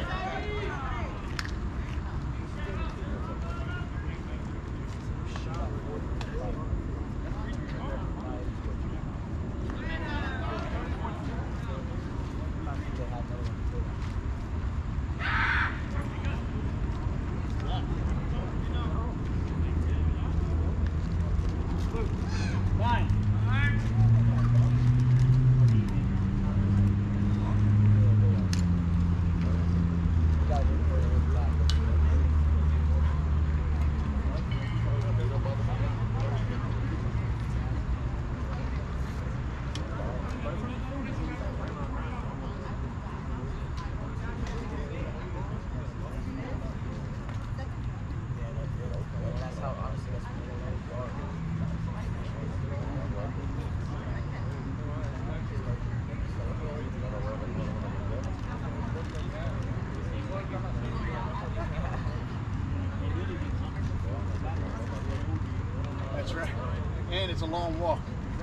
Speaker 1: That's right. And it's a long walk.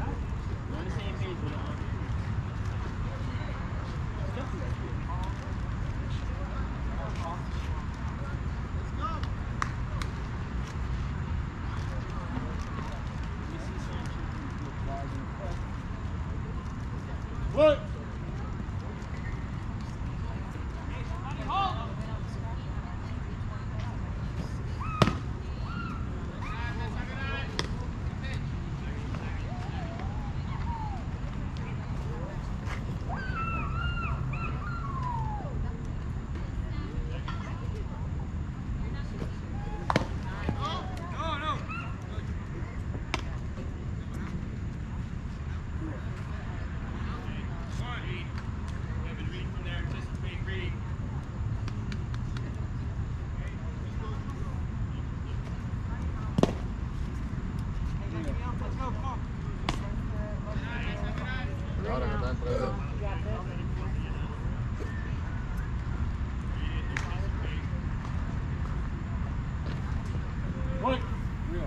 Speaker 1: What? What? Real.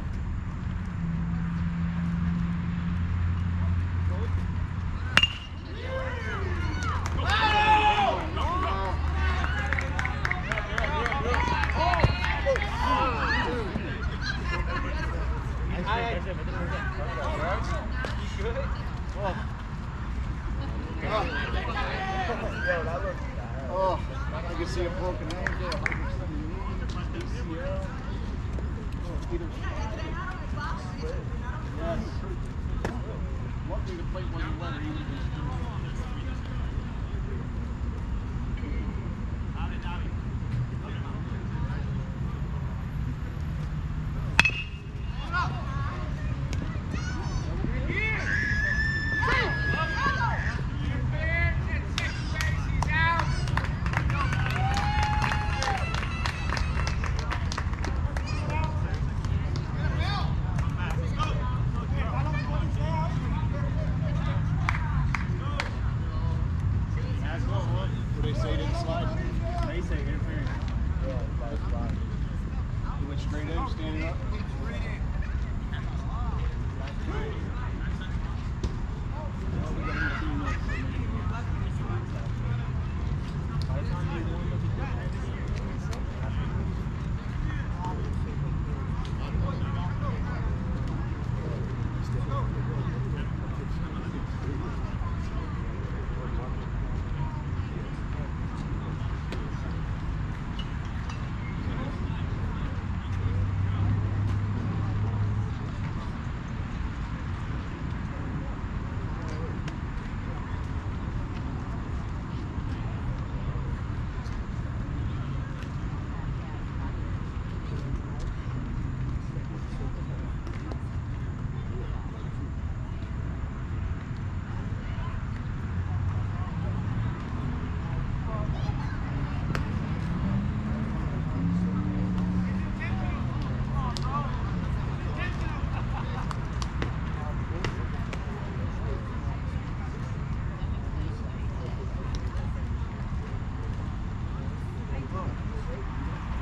Speaker 1: Oh, I can see a broken ankle, one hundred seventy knee, A C L. Oh, either yes. Luckily the plate wasn't wet, he would have been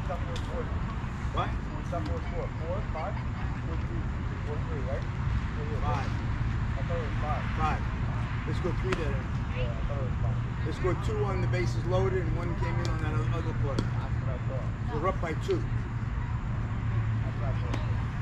Speaker 3: Stop for four.
Speaker 1: What?
Speaker 3: Stop for four. Four, five, four, three, four, three, right?
Speaker 1: Five.
Speaker 3: I thought it was five.
Speaker 1: Five. Let's go three there.
Speaker 3: Yeah, I thought it was five.
Speaker 1: Let's go two on the bases loaded and one came in on that other play.
Speaker 3: That's what I thought.
Speaker 1: So we're up by two.
Speaker 3: That's what I thought.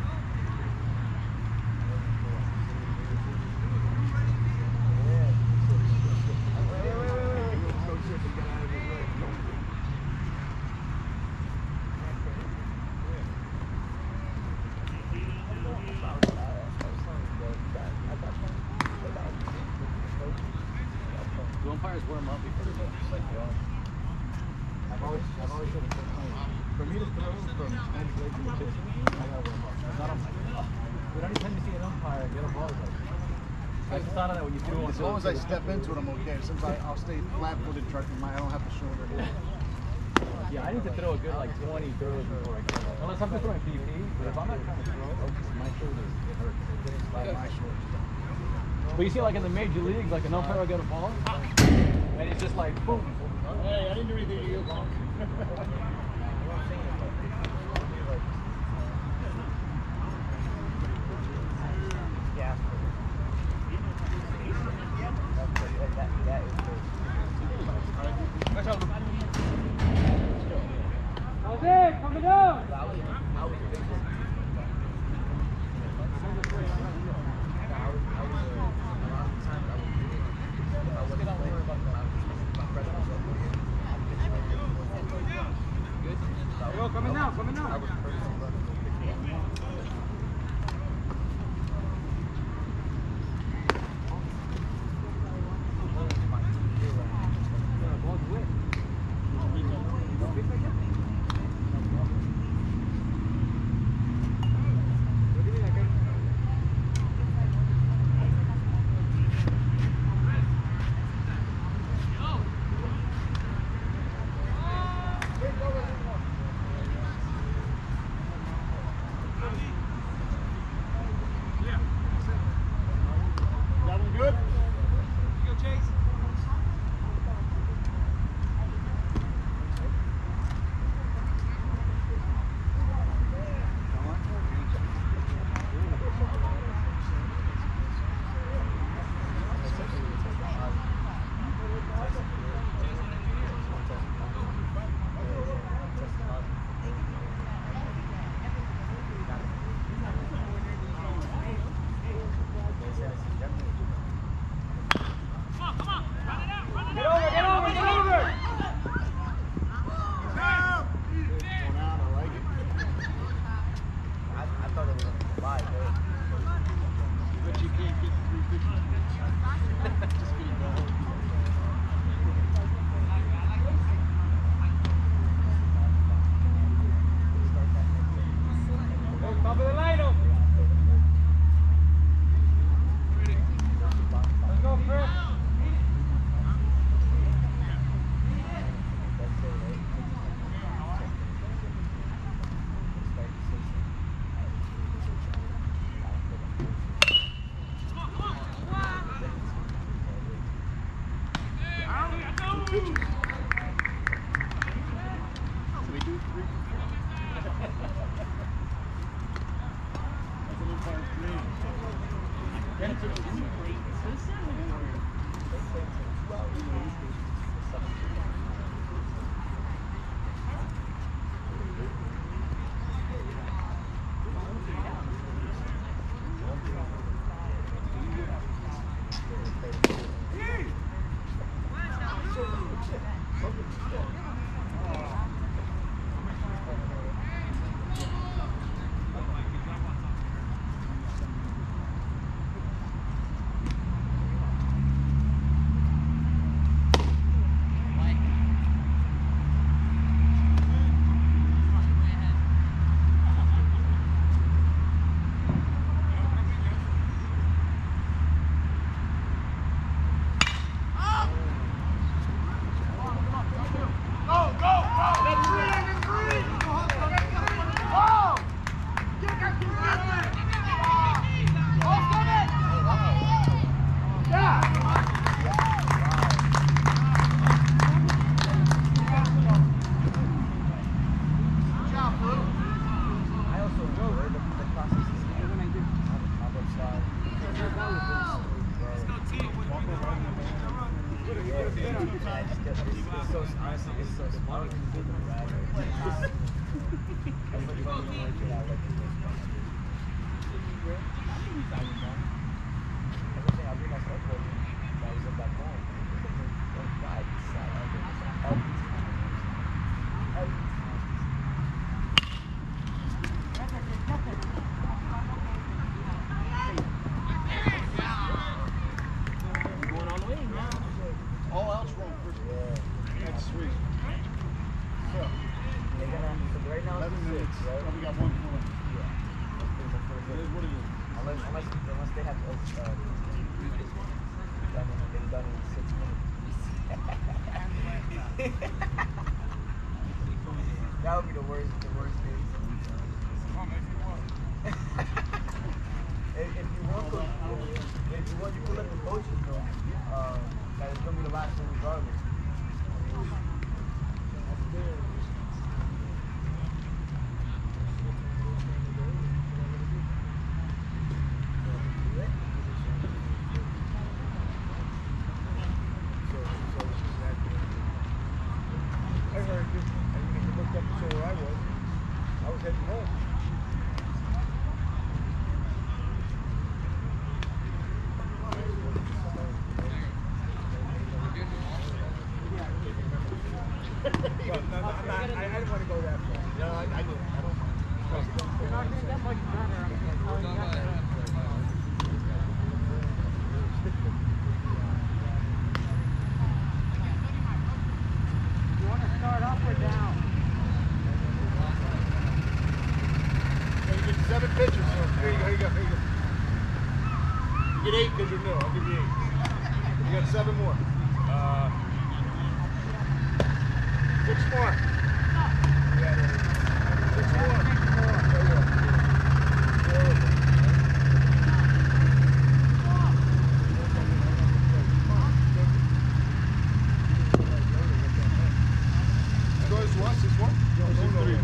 Speaker 2: Do umpires warm up before they go? Like, you know,
Speaker 3: I've always, I've always said it's for me to throw from ten plays in the kitchen, I gotta warm up. I'm not on my But anytime you see an umpire get a ball, it's like, I just thought of that when you threw one.
Speaker 1: As long as I step into it, I'm okay. Sometimes I'll stay flat-footed, try to my I don't have to shoulder it.
Speaker 2: yeah, I need to throw a good like twenty throws before I come up. Unless I'm just throwing P P, but if I'm not trying to throw, my shoulders get hurt.
Speaker 1: Like my shoulders.
Speaker 2: But you see, like in the major leagues, like an umpire will get a ball, and it's just like boom.
Speaker 1: Hey, I didn't do anything to you, Bonk.
Speaker 4: Jose, coming down. Yo, coming now, coming now.
Speaker 3: Everybody running away to that, like, everything I did myself was I was in that phone. Oh God, it's sad. Every every
Speaker 2: Going all the way now.
Speaker 1: All else wrong. That's sweet. So,
Speaker 3: they're gonna, so right now
Speaker 1: eleven
Speaker 3: it's six,
Speaker 1: minutes.
Speaker 3: right?
Speaker 1: Oh, we got one more.
Speaker 3: Yeah. That's pretty much what
Speaker 1: It
Speaker 3: it
Speaker 1: is
Speaker 3: is.
Speaker 1: what it is.
Speaker 3: Unless, unless, unless they have uh, uh, done in, they've done in six minutes. That would be the worst, the worst case. if, if you want to, if you want, you can let the coaches know uh, that it's gonna be the last one regardless.
Speaker 1: I heard you. And you looked up to see where I was. I was heading home. Well, no, no, I'm not, I, I didn't want to go that far. No, I, I didn't. I don't mind. Trust me.
Speaker 4: You're not getting that much better. I'm telling you that. You want to start up or down?
Speaker 1: So you get seven pitches. So here you go. Here you go. Here you go. You get eight because you're new. I'll give you eight. You got seven more. Uh, six more. Six more. There you go. So this one, this one? This is three.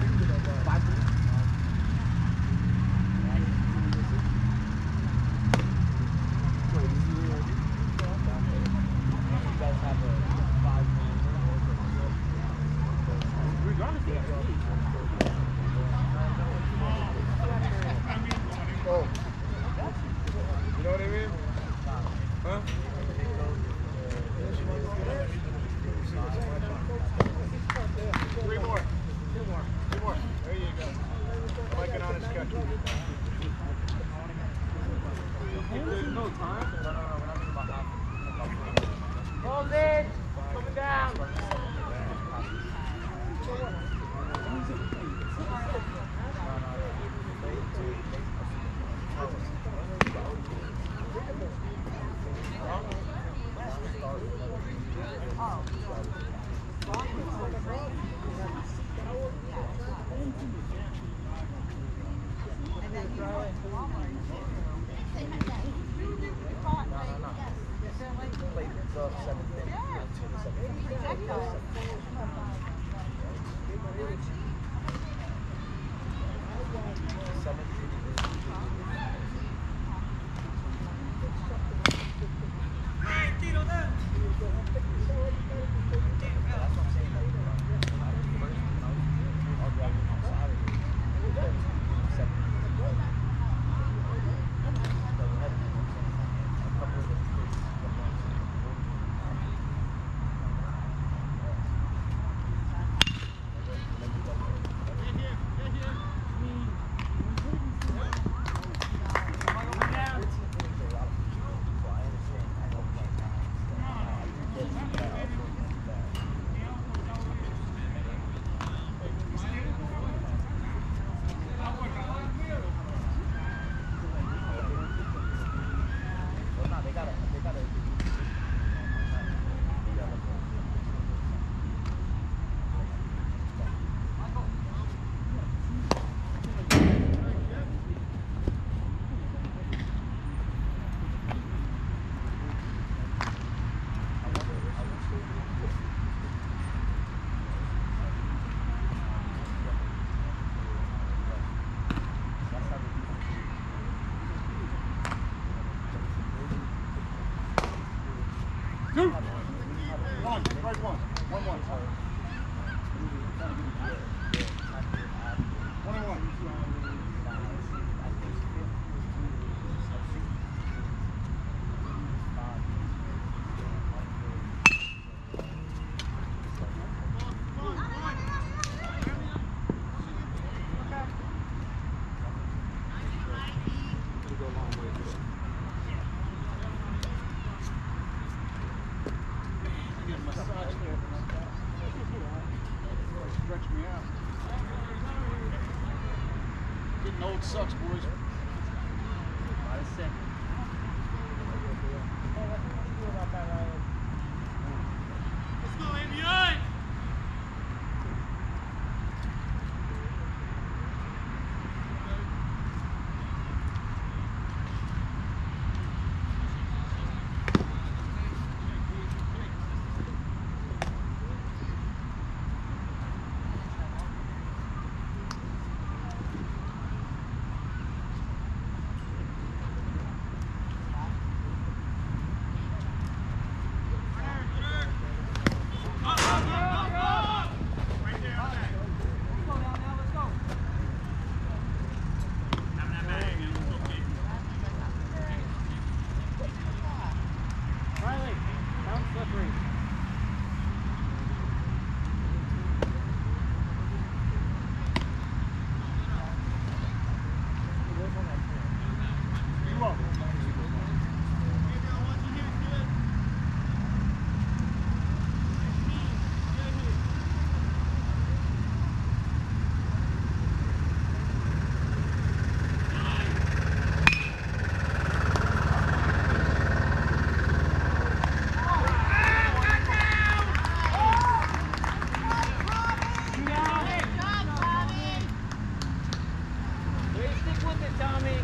Speaker 3: You guys have a five
Speaker 1: Oh. You know what I mean? Huh? Three more. Two more. Two more. There you go. I like an honest catch.
Speaker 4: There's no time.
Speaker 3: No, no, no, we're not talking about half.
Speaker 4: Close it. Coming down.
Speaker 1: Catch me out. Getting old sucks, boys.
Speaker 2: About a second.
Speaker 4: Let's go, A B I!
Speaker 2: Riley, down slippery.
Speaker 1: You up.
Speaker 2: Way to stick with it, Tommy.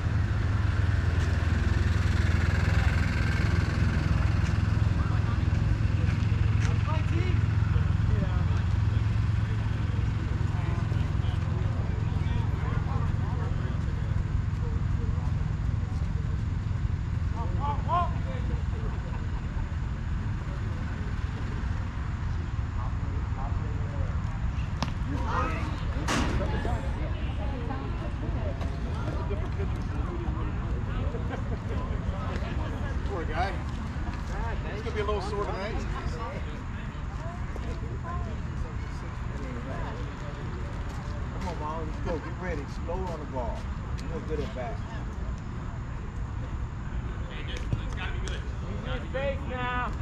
Speaker 1: Poor guy. He's gonna be a little sore tonight.
Speaker 3: Come on, Mom, let's go. Get ready. Slow on the ball. You're good at bat.
Speaker 2: Use your space now.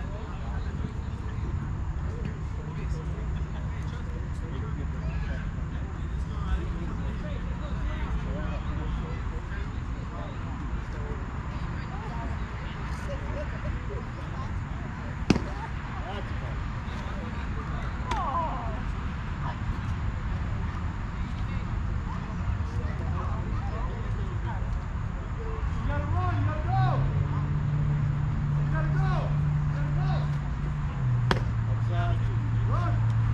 Speaker 4: You gotta run, you gotta go! You gotta go! You gotta go! Run!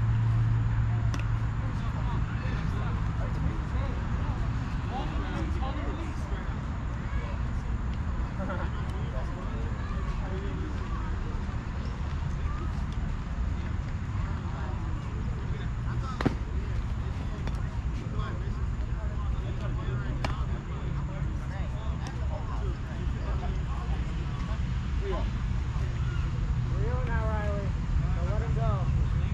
Speaker 2: Real now, Riley. Don't let him go.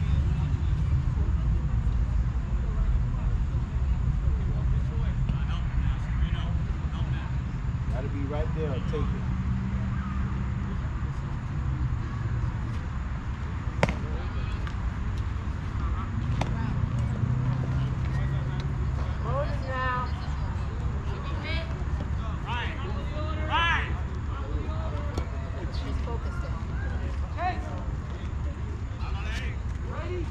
Speaker 3: Gotta be right there and take it.
Speaker 2: Moses now.
Speaker 5: She's focused in.
Speaker 4: Hey! Ready?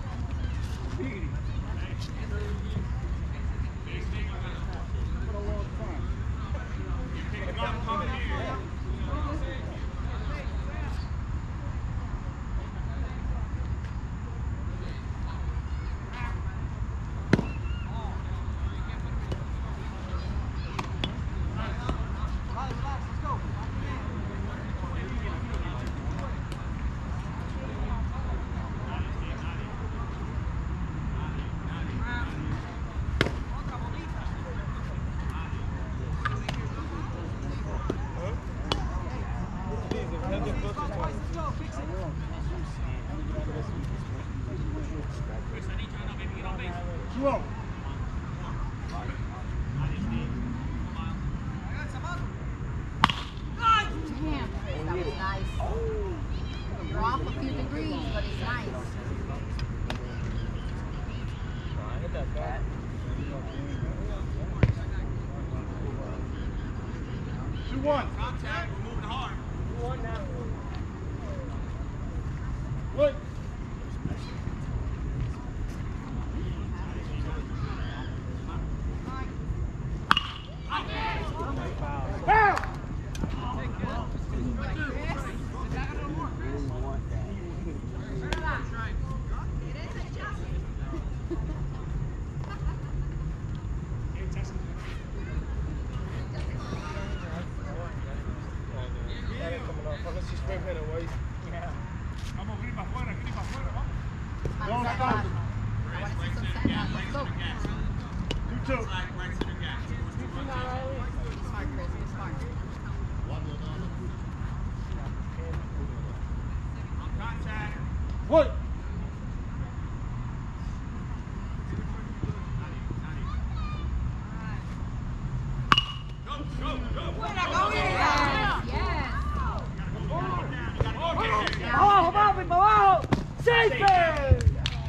Speaker 4: Riley, relax, let's go. Let's go, fix it.
Speaker 1: You up.
Speaker 5: Damn, that was nice. You're off a few degrees, but it's nice.
Speaker 1: Two one.
Speaker 4: Contact, we're moving hard.
Speaker 1: Two one now. Look. Don't
Speaker 5: I
Speaker 1: stop.
Speaker 5: want to see some sand out. Let's go.
Speaker 1: Two two.
Speaker 5: Smart, Chris. You're smart.
Speaker 1: What?
Speaker 5: Yes. Yes.
Speaker 3: Abajo, vamos, abajo. Safety.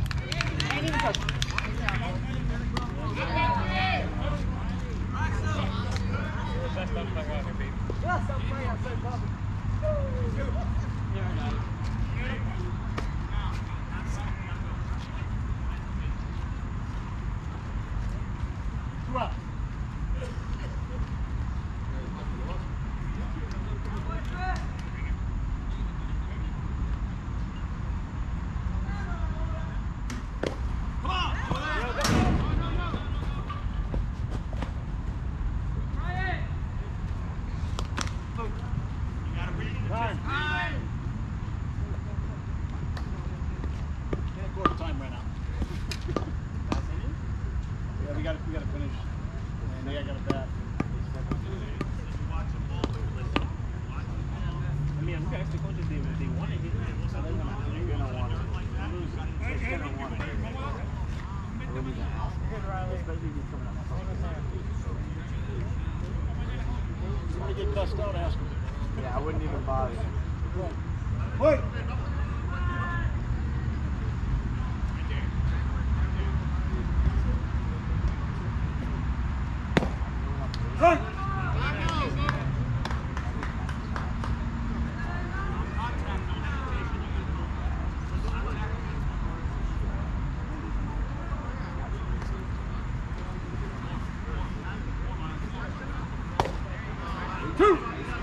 Speaker 1: Two out. Time. Can't go over time right now. Yeah, we got we got to finish. And they got a bat.
Speaker 3: I mean, I'm actually coaches, they, they want to hit it, so they're gonna, they're gonna want to lose. So they're gonna want to hit it. I really don't ask them. Especially if you're coming up.
Speaker 1: You want to get cussed out, ask them.
Speaker 3: Yeah, I wouldn't even bother.
Speaker 1: Wait. Run. Two.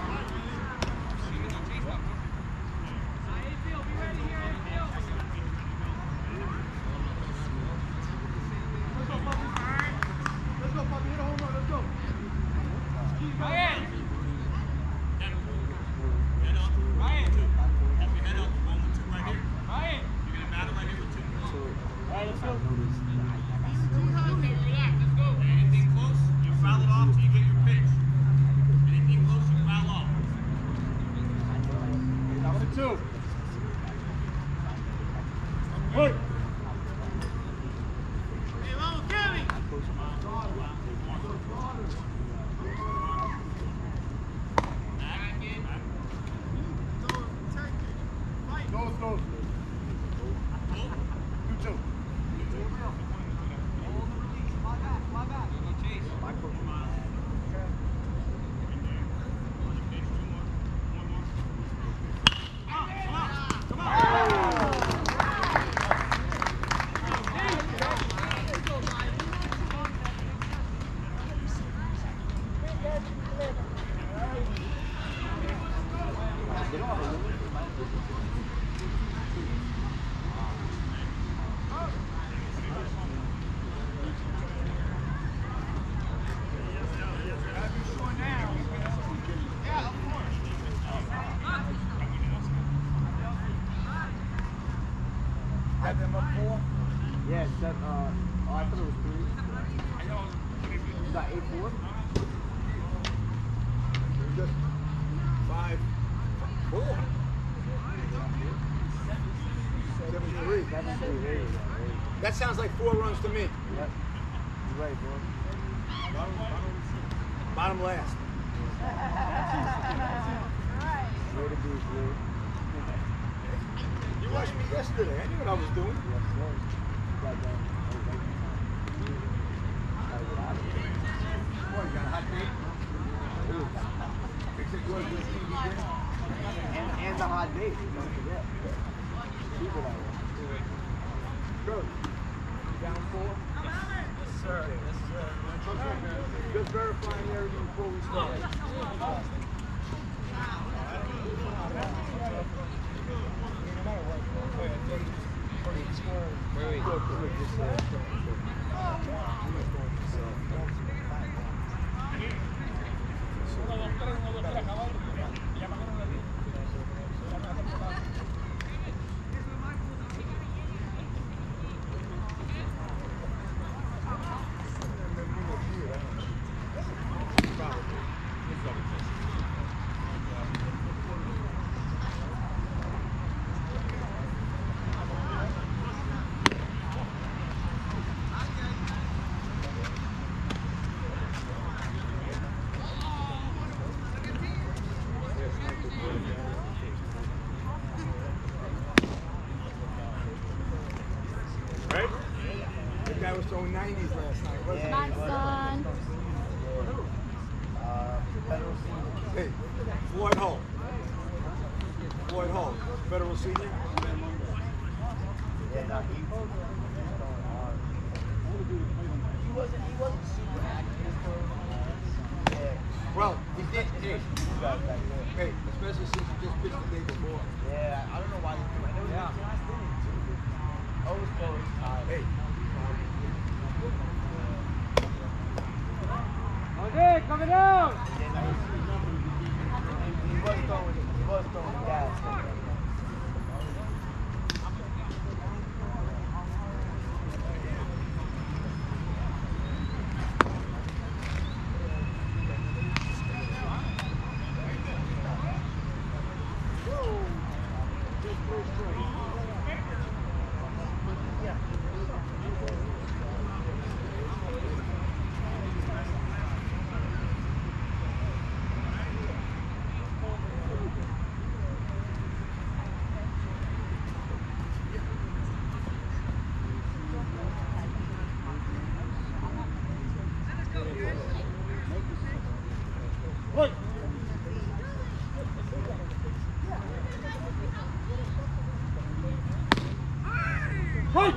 Speaker 4: Let's go, Puppy. Hit a home run. Let's go.
Speaker 2: Ryan! Head up. Ryan! Have your head up. One with two right here. Ryan! You're going to battle right here with two.
Speaker 3: Alright, let's go.
Speaker 2: Let's go. Anything close, you foul it off till you get your pitch. Anything close, you foul off.
Speaker 1: Number two. Wait.
Speaker 4: Hey, vamos, Kevin.
Speaker 1: Those, those. Two two.
Speaker 4: Fly back, fly back.
Speaker 1: Had them up four.
Speaker 3: Yeah, set, uh, oh, I thought it was three. You got eight four?
Speaker 1: Just five, four. Seven three.
Speaker 3: Seven three, there you go. There you go.
Speaker 1: That sounds like four runs to me.
Speaker 3: Yep. You're right, bro.
Speaker 1: Bottom last.
Speaker 3: Way to be, Blue.
Speaker 1: You watched me yesterday. I knew what I was doing.
Speaker 3: Yes, sir. You got that.
Speaker 1: Just verifying everything before we start.
Speaker 2: Where are we?
Speaker 1: Right? That guy was throwing nineties last night, wasn't he?
Speaker 5: My son.
Speaker 1: Hey, Floyd Hall. Floyd Hall, federal senior.
Speaker 6: Yeah, no, he, he wasn't he wasn't super active for yeah.
Speaker 1: Well, he did. Hey,
Speaker 6: You guys back there.
Speaker 1: hey, especially since he just pitched the day before.
Speaker 6: Yeah, I don't know why he I know he was his last inning too. Always close tired.
Speaker 1: Hey.
Speaker 4: Okay, coming down.
Speaker 6: Yeah, no, he, he was throwing he was throwing gas.
Speaker 1: Look. Hey.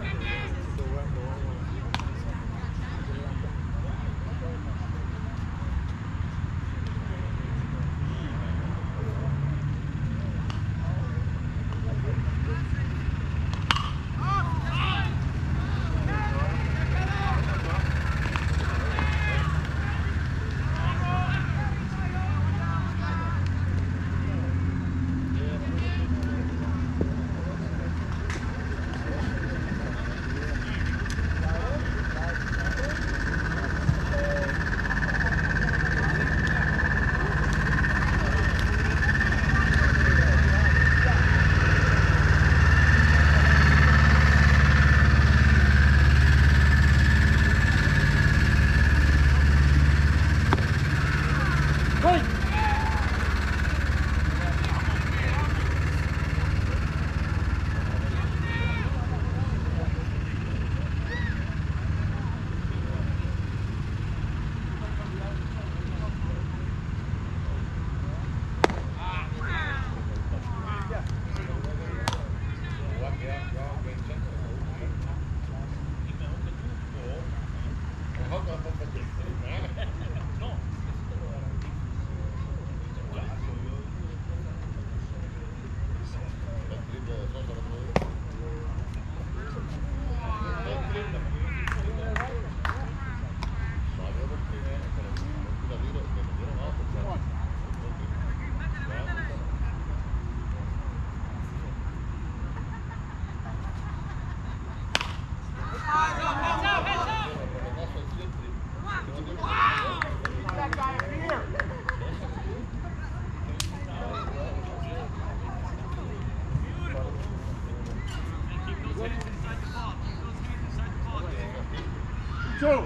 Speaker 1: Two.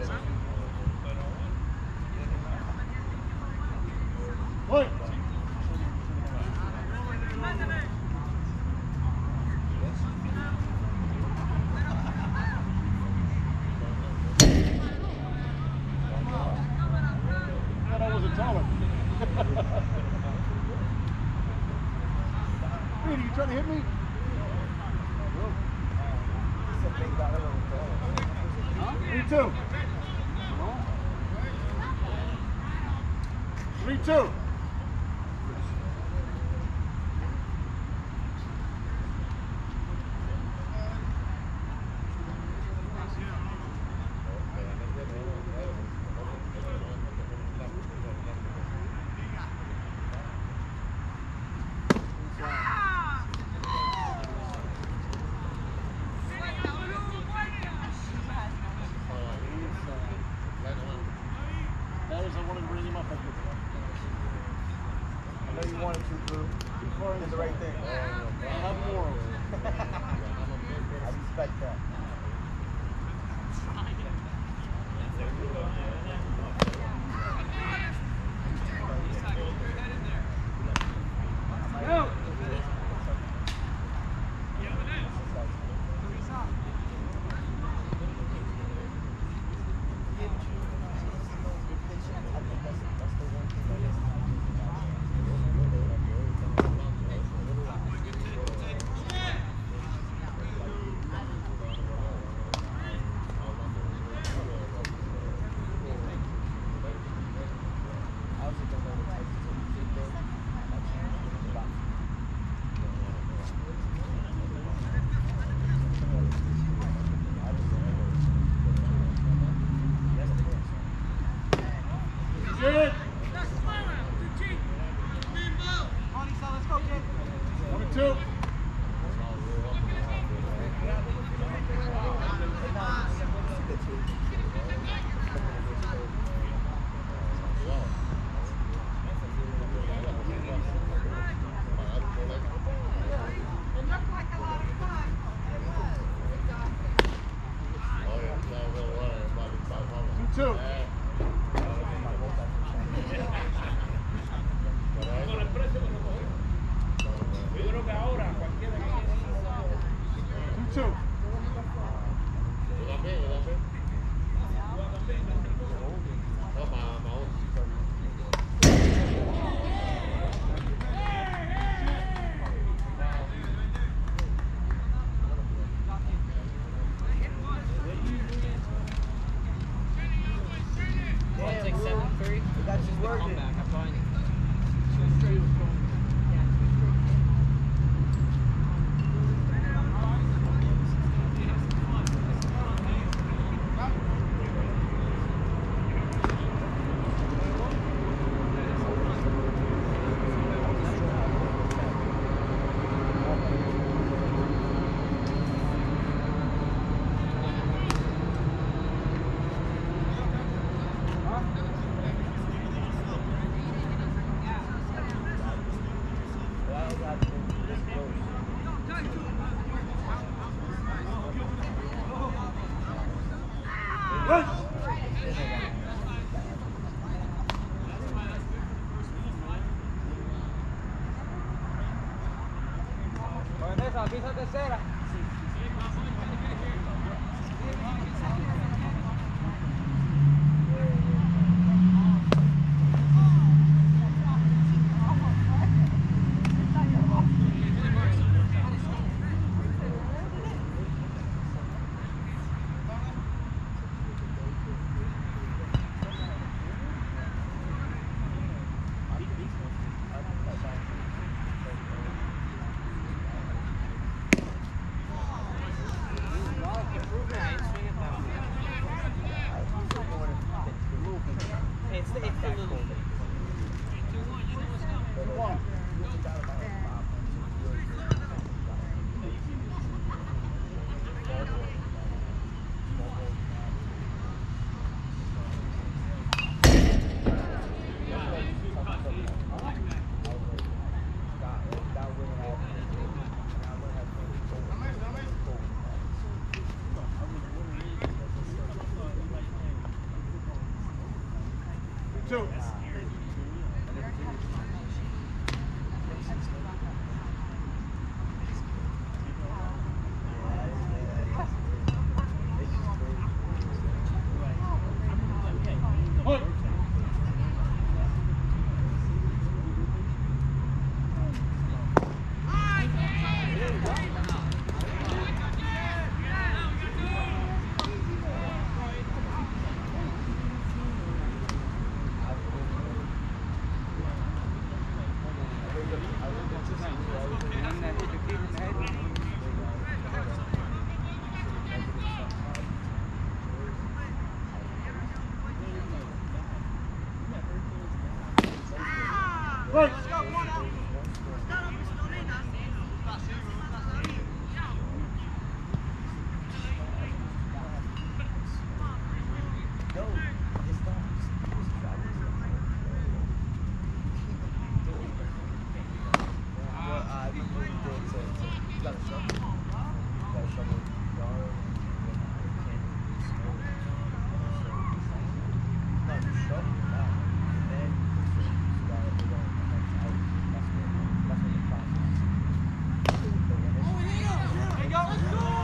Speaker 1: One. Thought I was a taller. Wait, are you trying to hit me? Me too. Three, two.
Speaker 6: That was I wanted to bring him up. I know you wanted to, Drew. You did the right thing. I have morals. I respect that.
Speaker 4: Go!
Speaker 1: Good.
Speaker 4: Come on, Esau, let's go, kid.
Speaker 1: Number two. Two, two. Two, two.
Speaker 2: It's like seven three.
Speaker 6: That's just working.
Speaker 2: Comeback. I'm fine.
Speaker 1: Run.
Speaker 4: Con esa, pisa tercera.
Speaker 2: It's the, it's the little thing.
Speaker 1: Two. One. Right.
Speaker 4: Let's go, come on now.
Speaker 6: No, it's not. Well, I remember we did to, to, you got a shovel? You got a shovel in the yard? No, you shovel it out. And then you got it, you're going to out. That's what, that's what the process is. But when it's-
Speaker 4: Here you go, let's go!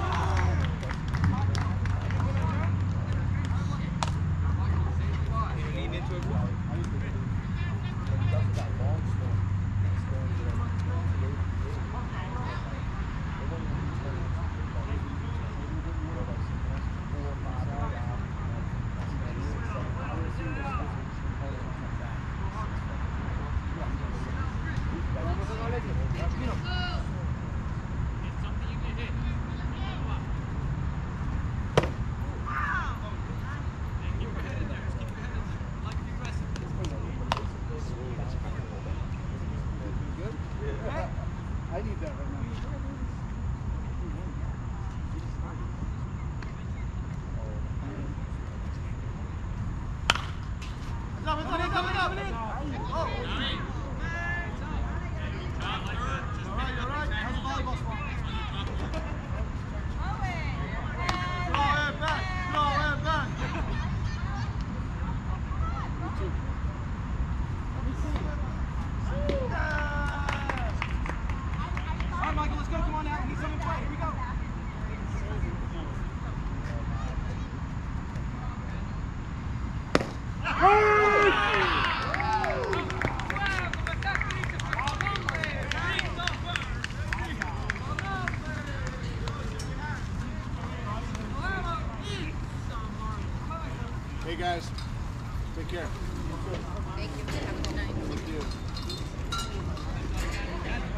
Speaker 1: I need that right now.
Speaker 4: It's up, it's up, it's up, it's up, it's in. Oh. All right, all right. How's the volleyball spot? Go ahead, back. Go ahead, back. All right, Michael, let's go. Come on now. We need someone to play. Here we go.
Speaker 1: Hey guys, take care.
Speaker 5: Thank you. Have a good night.
Speaker 1: Thank you.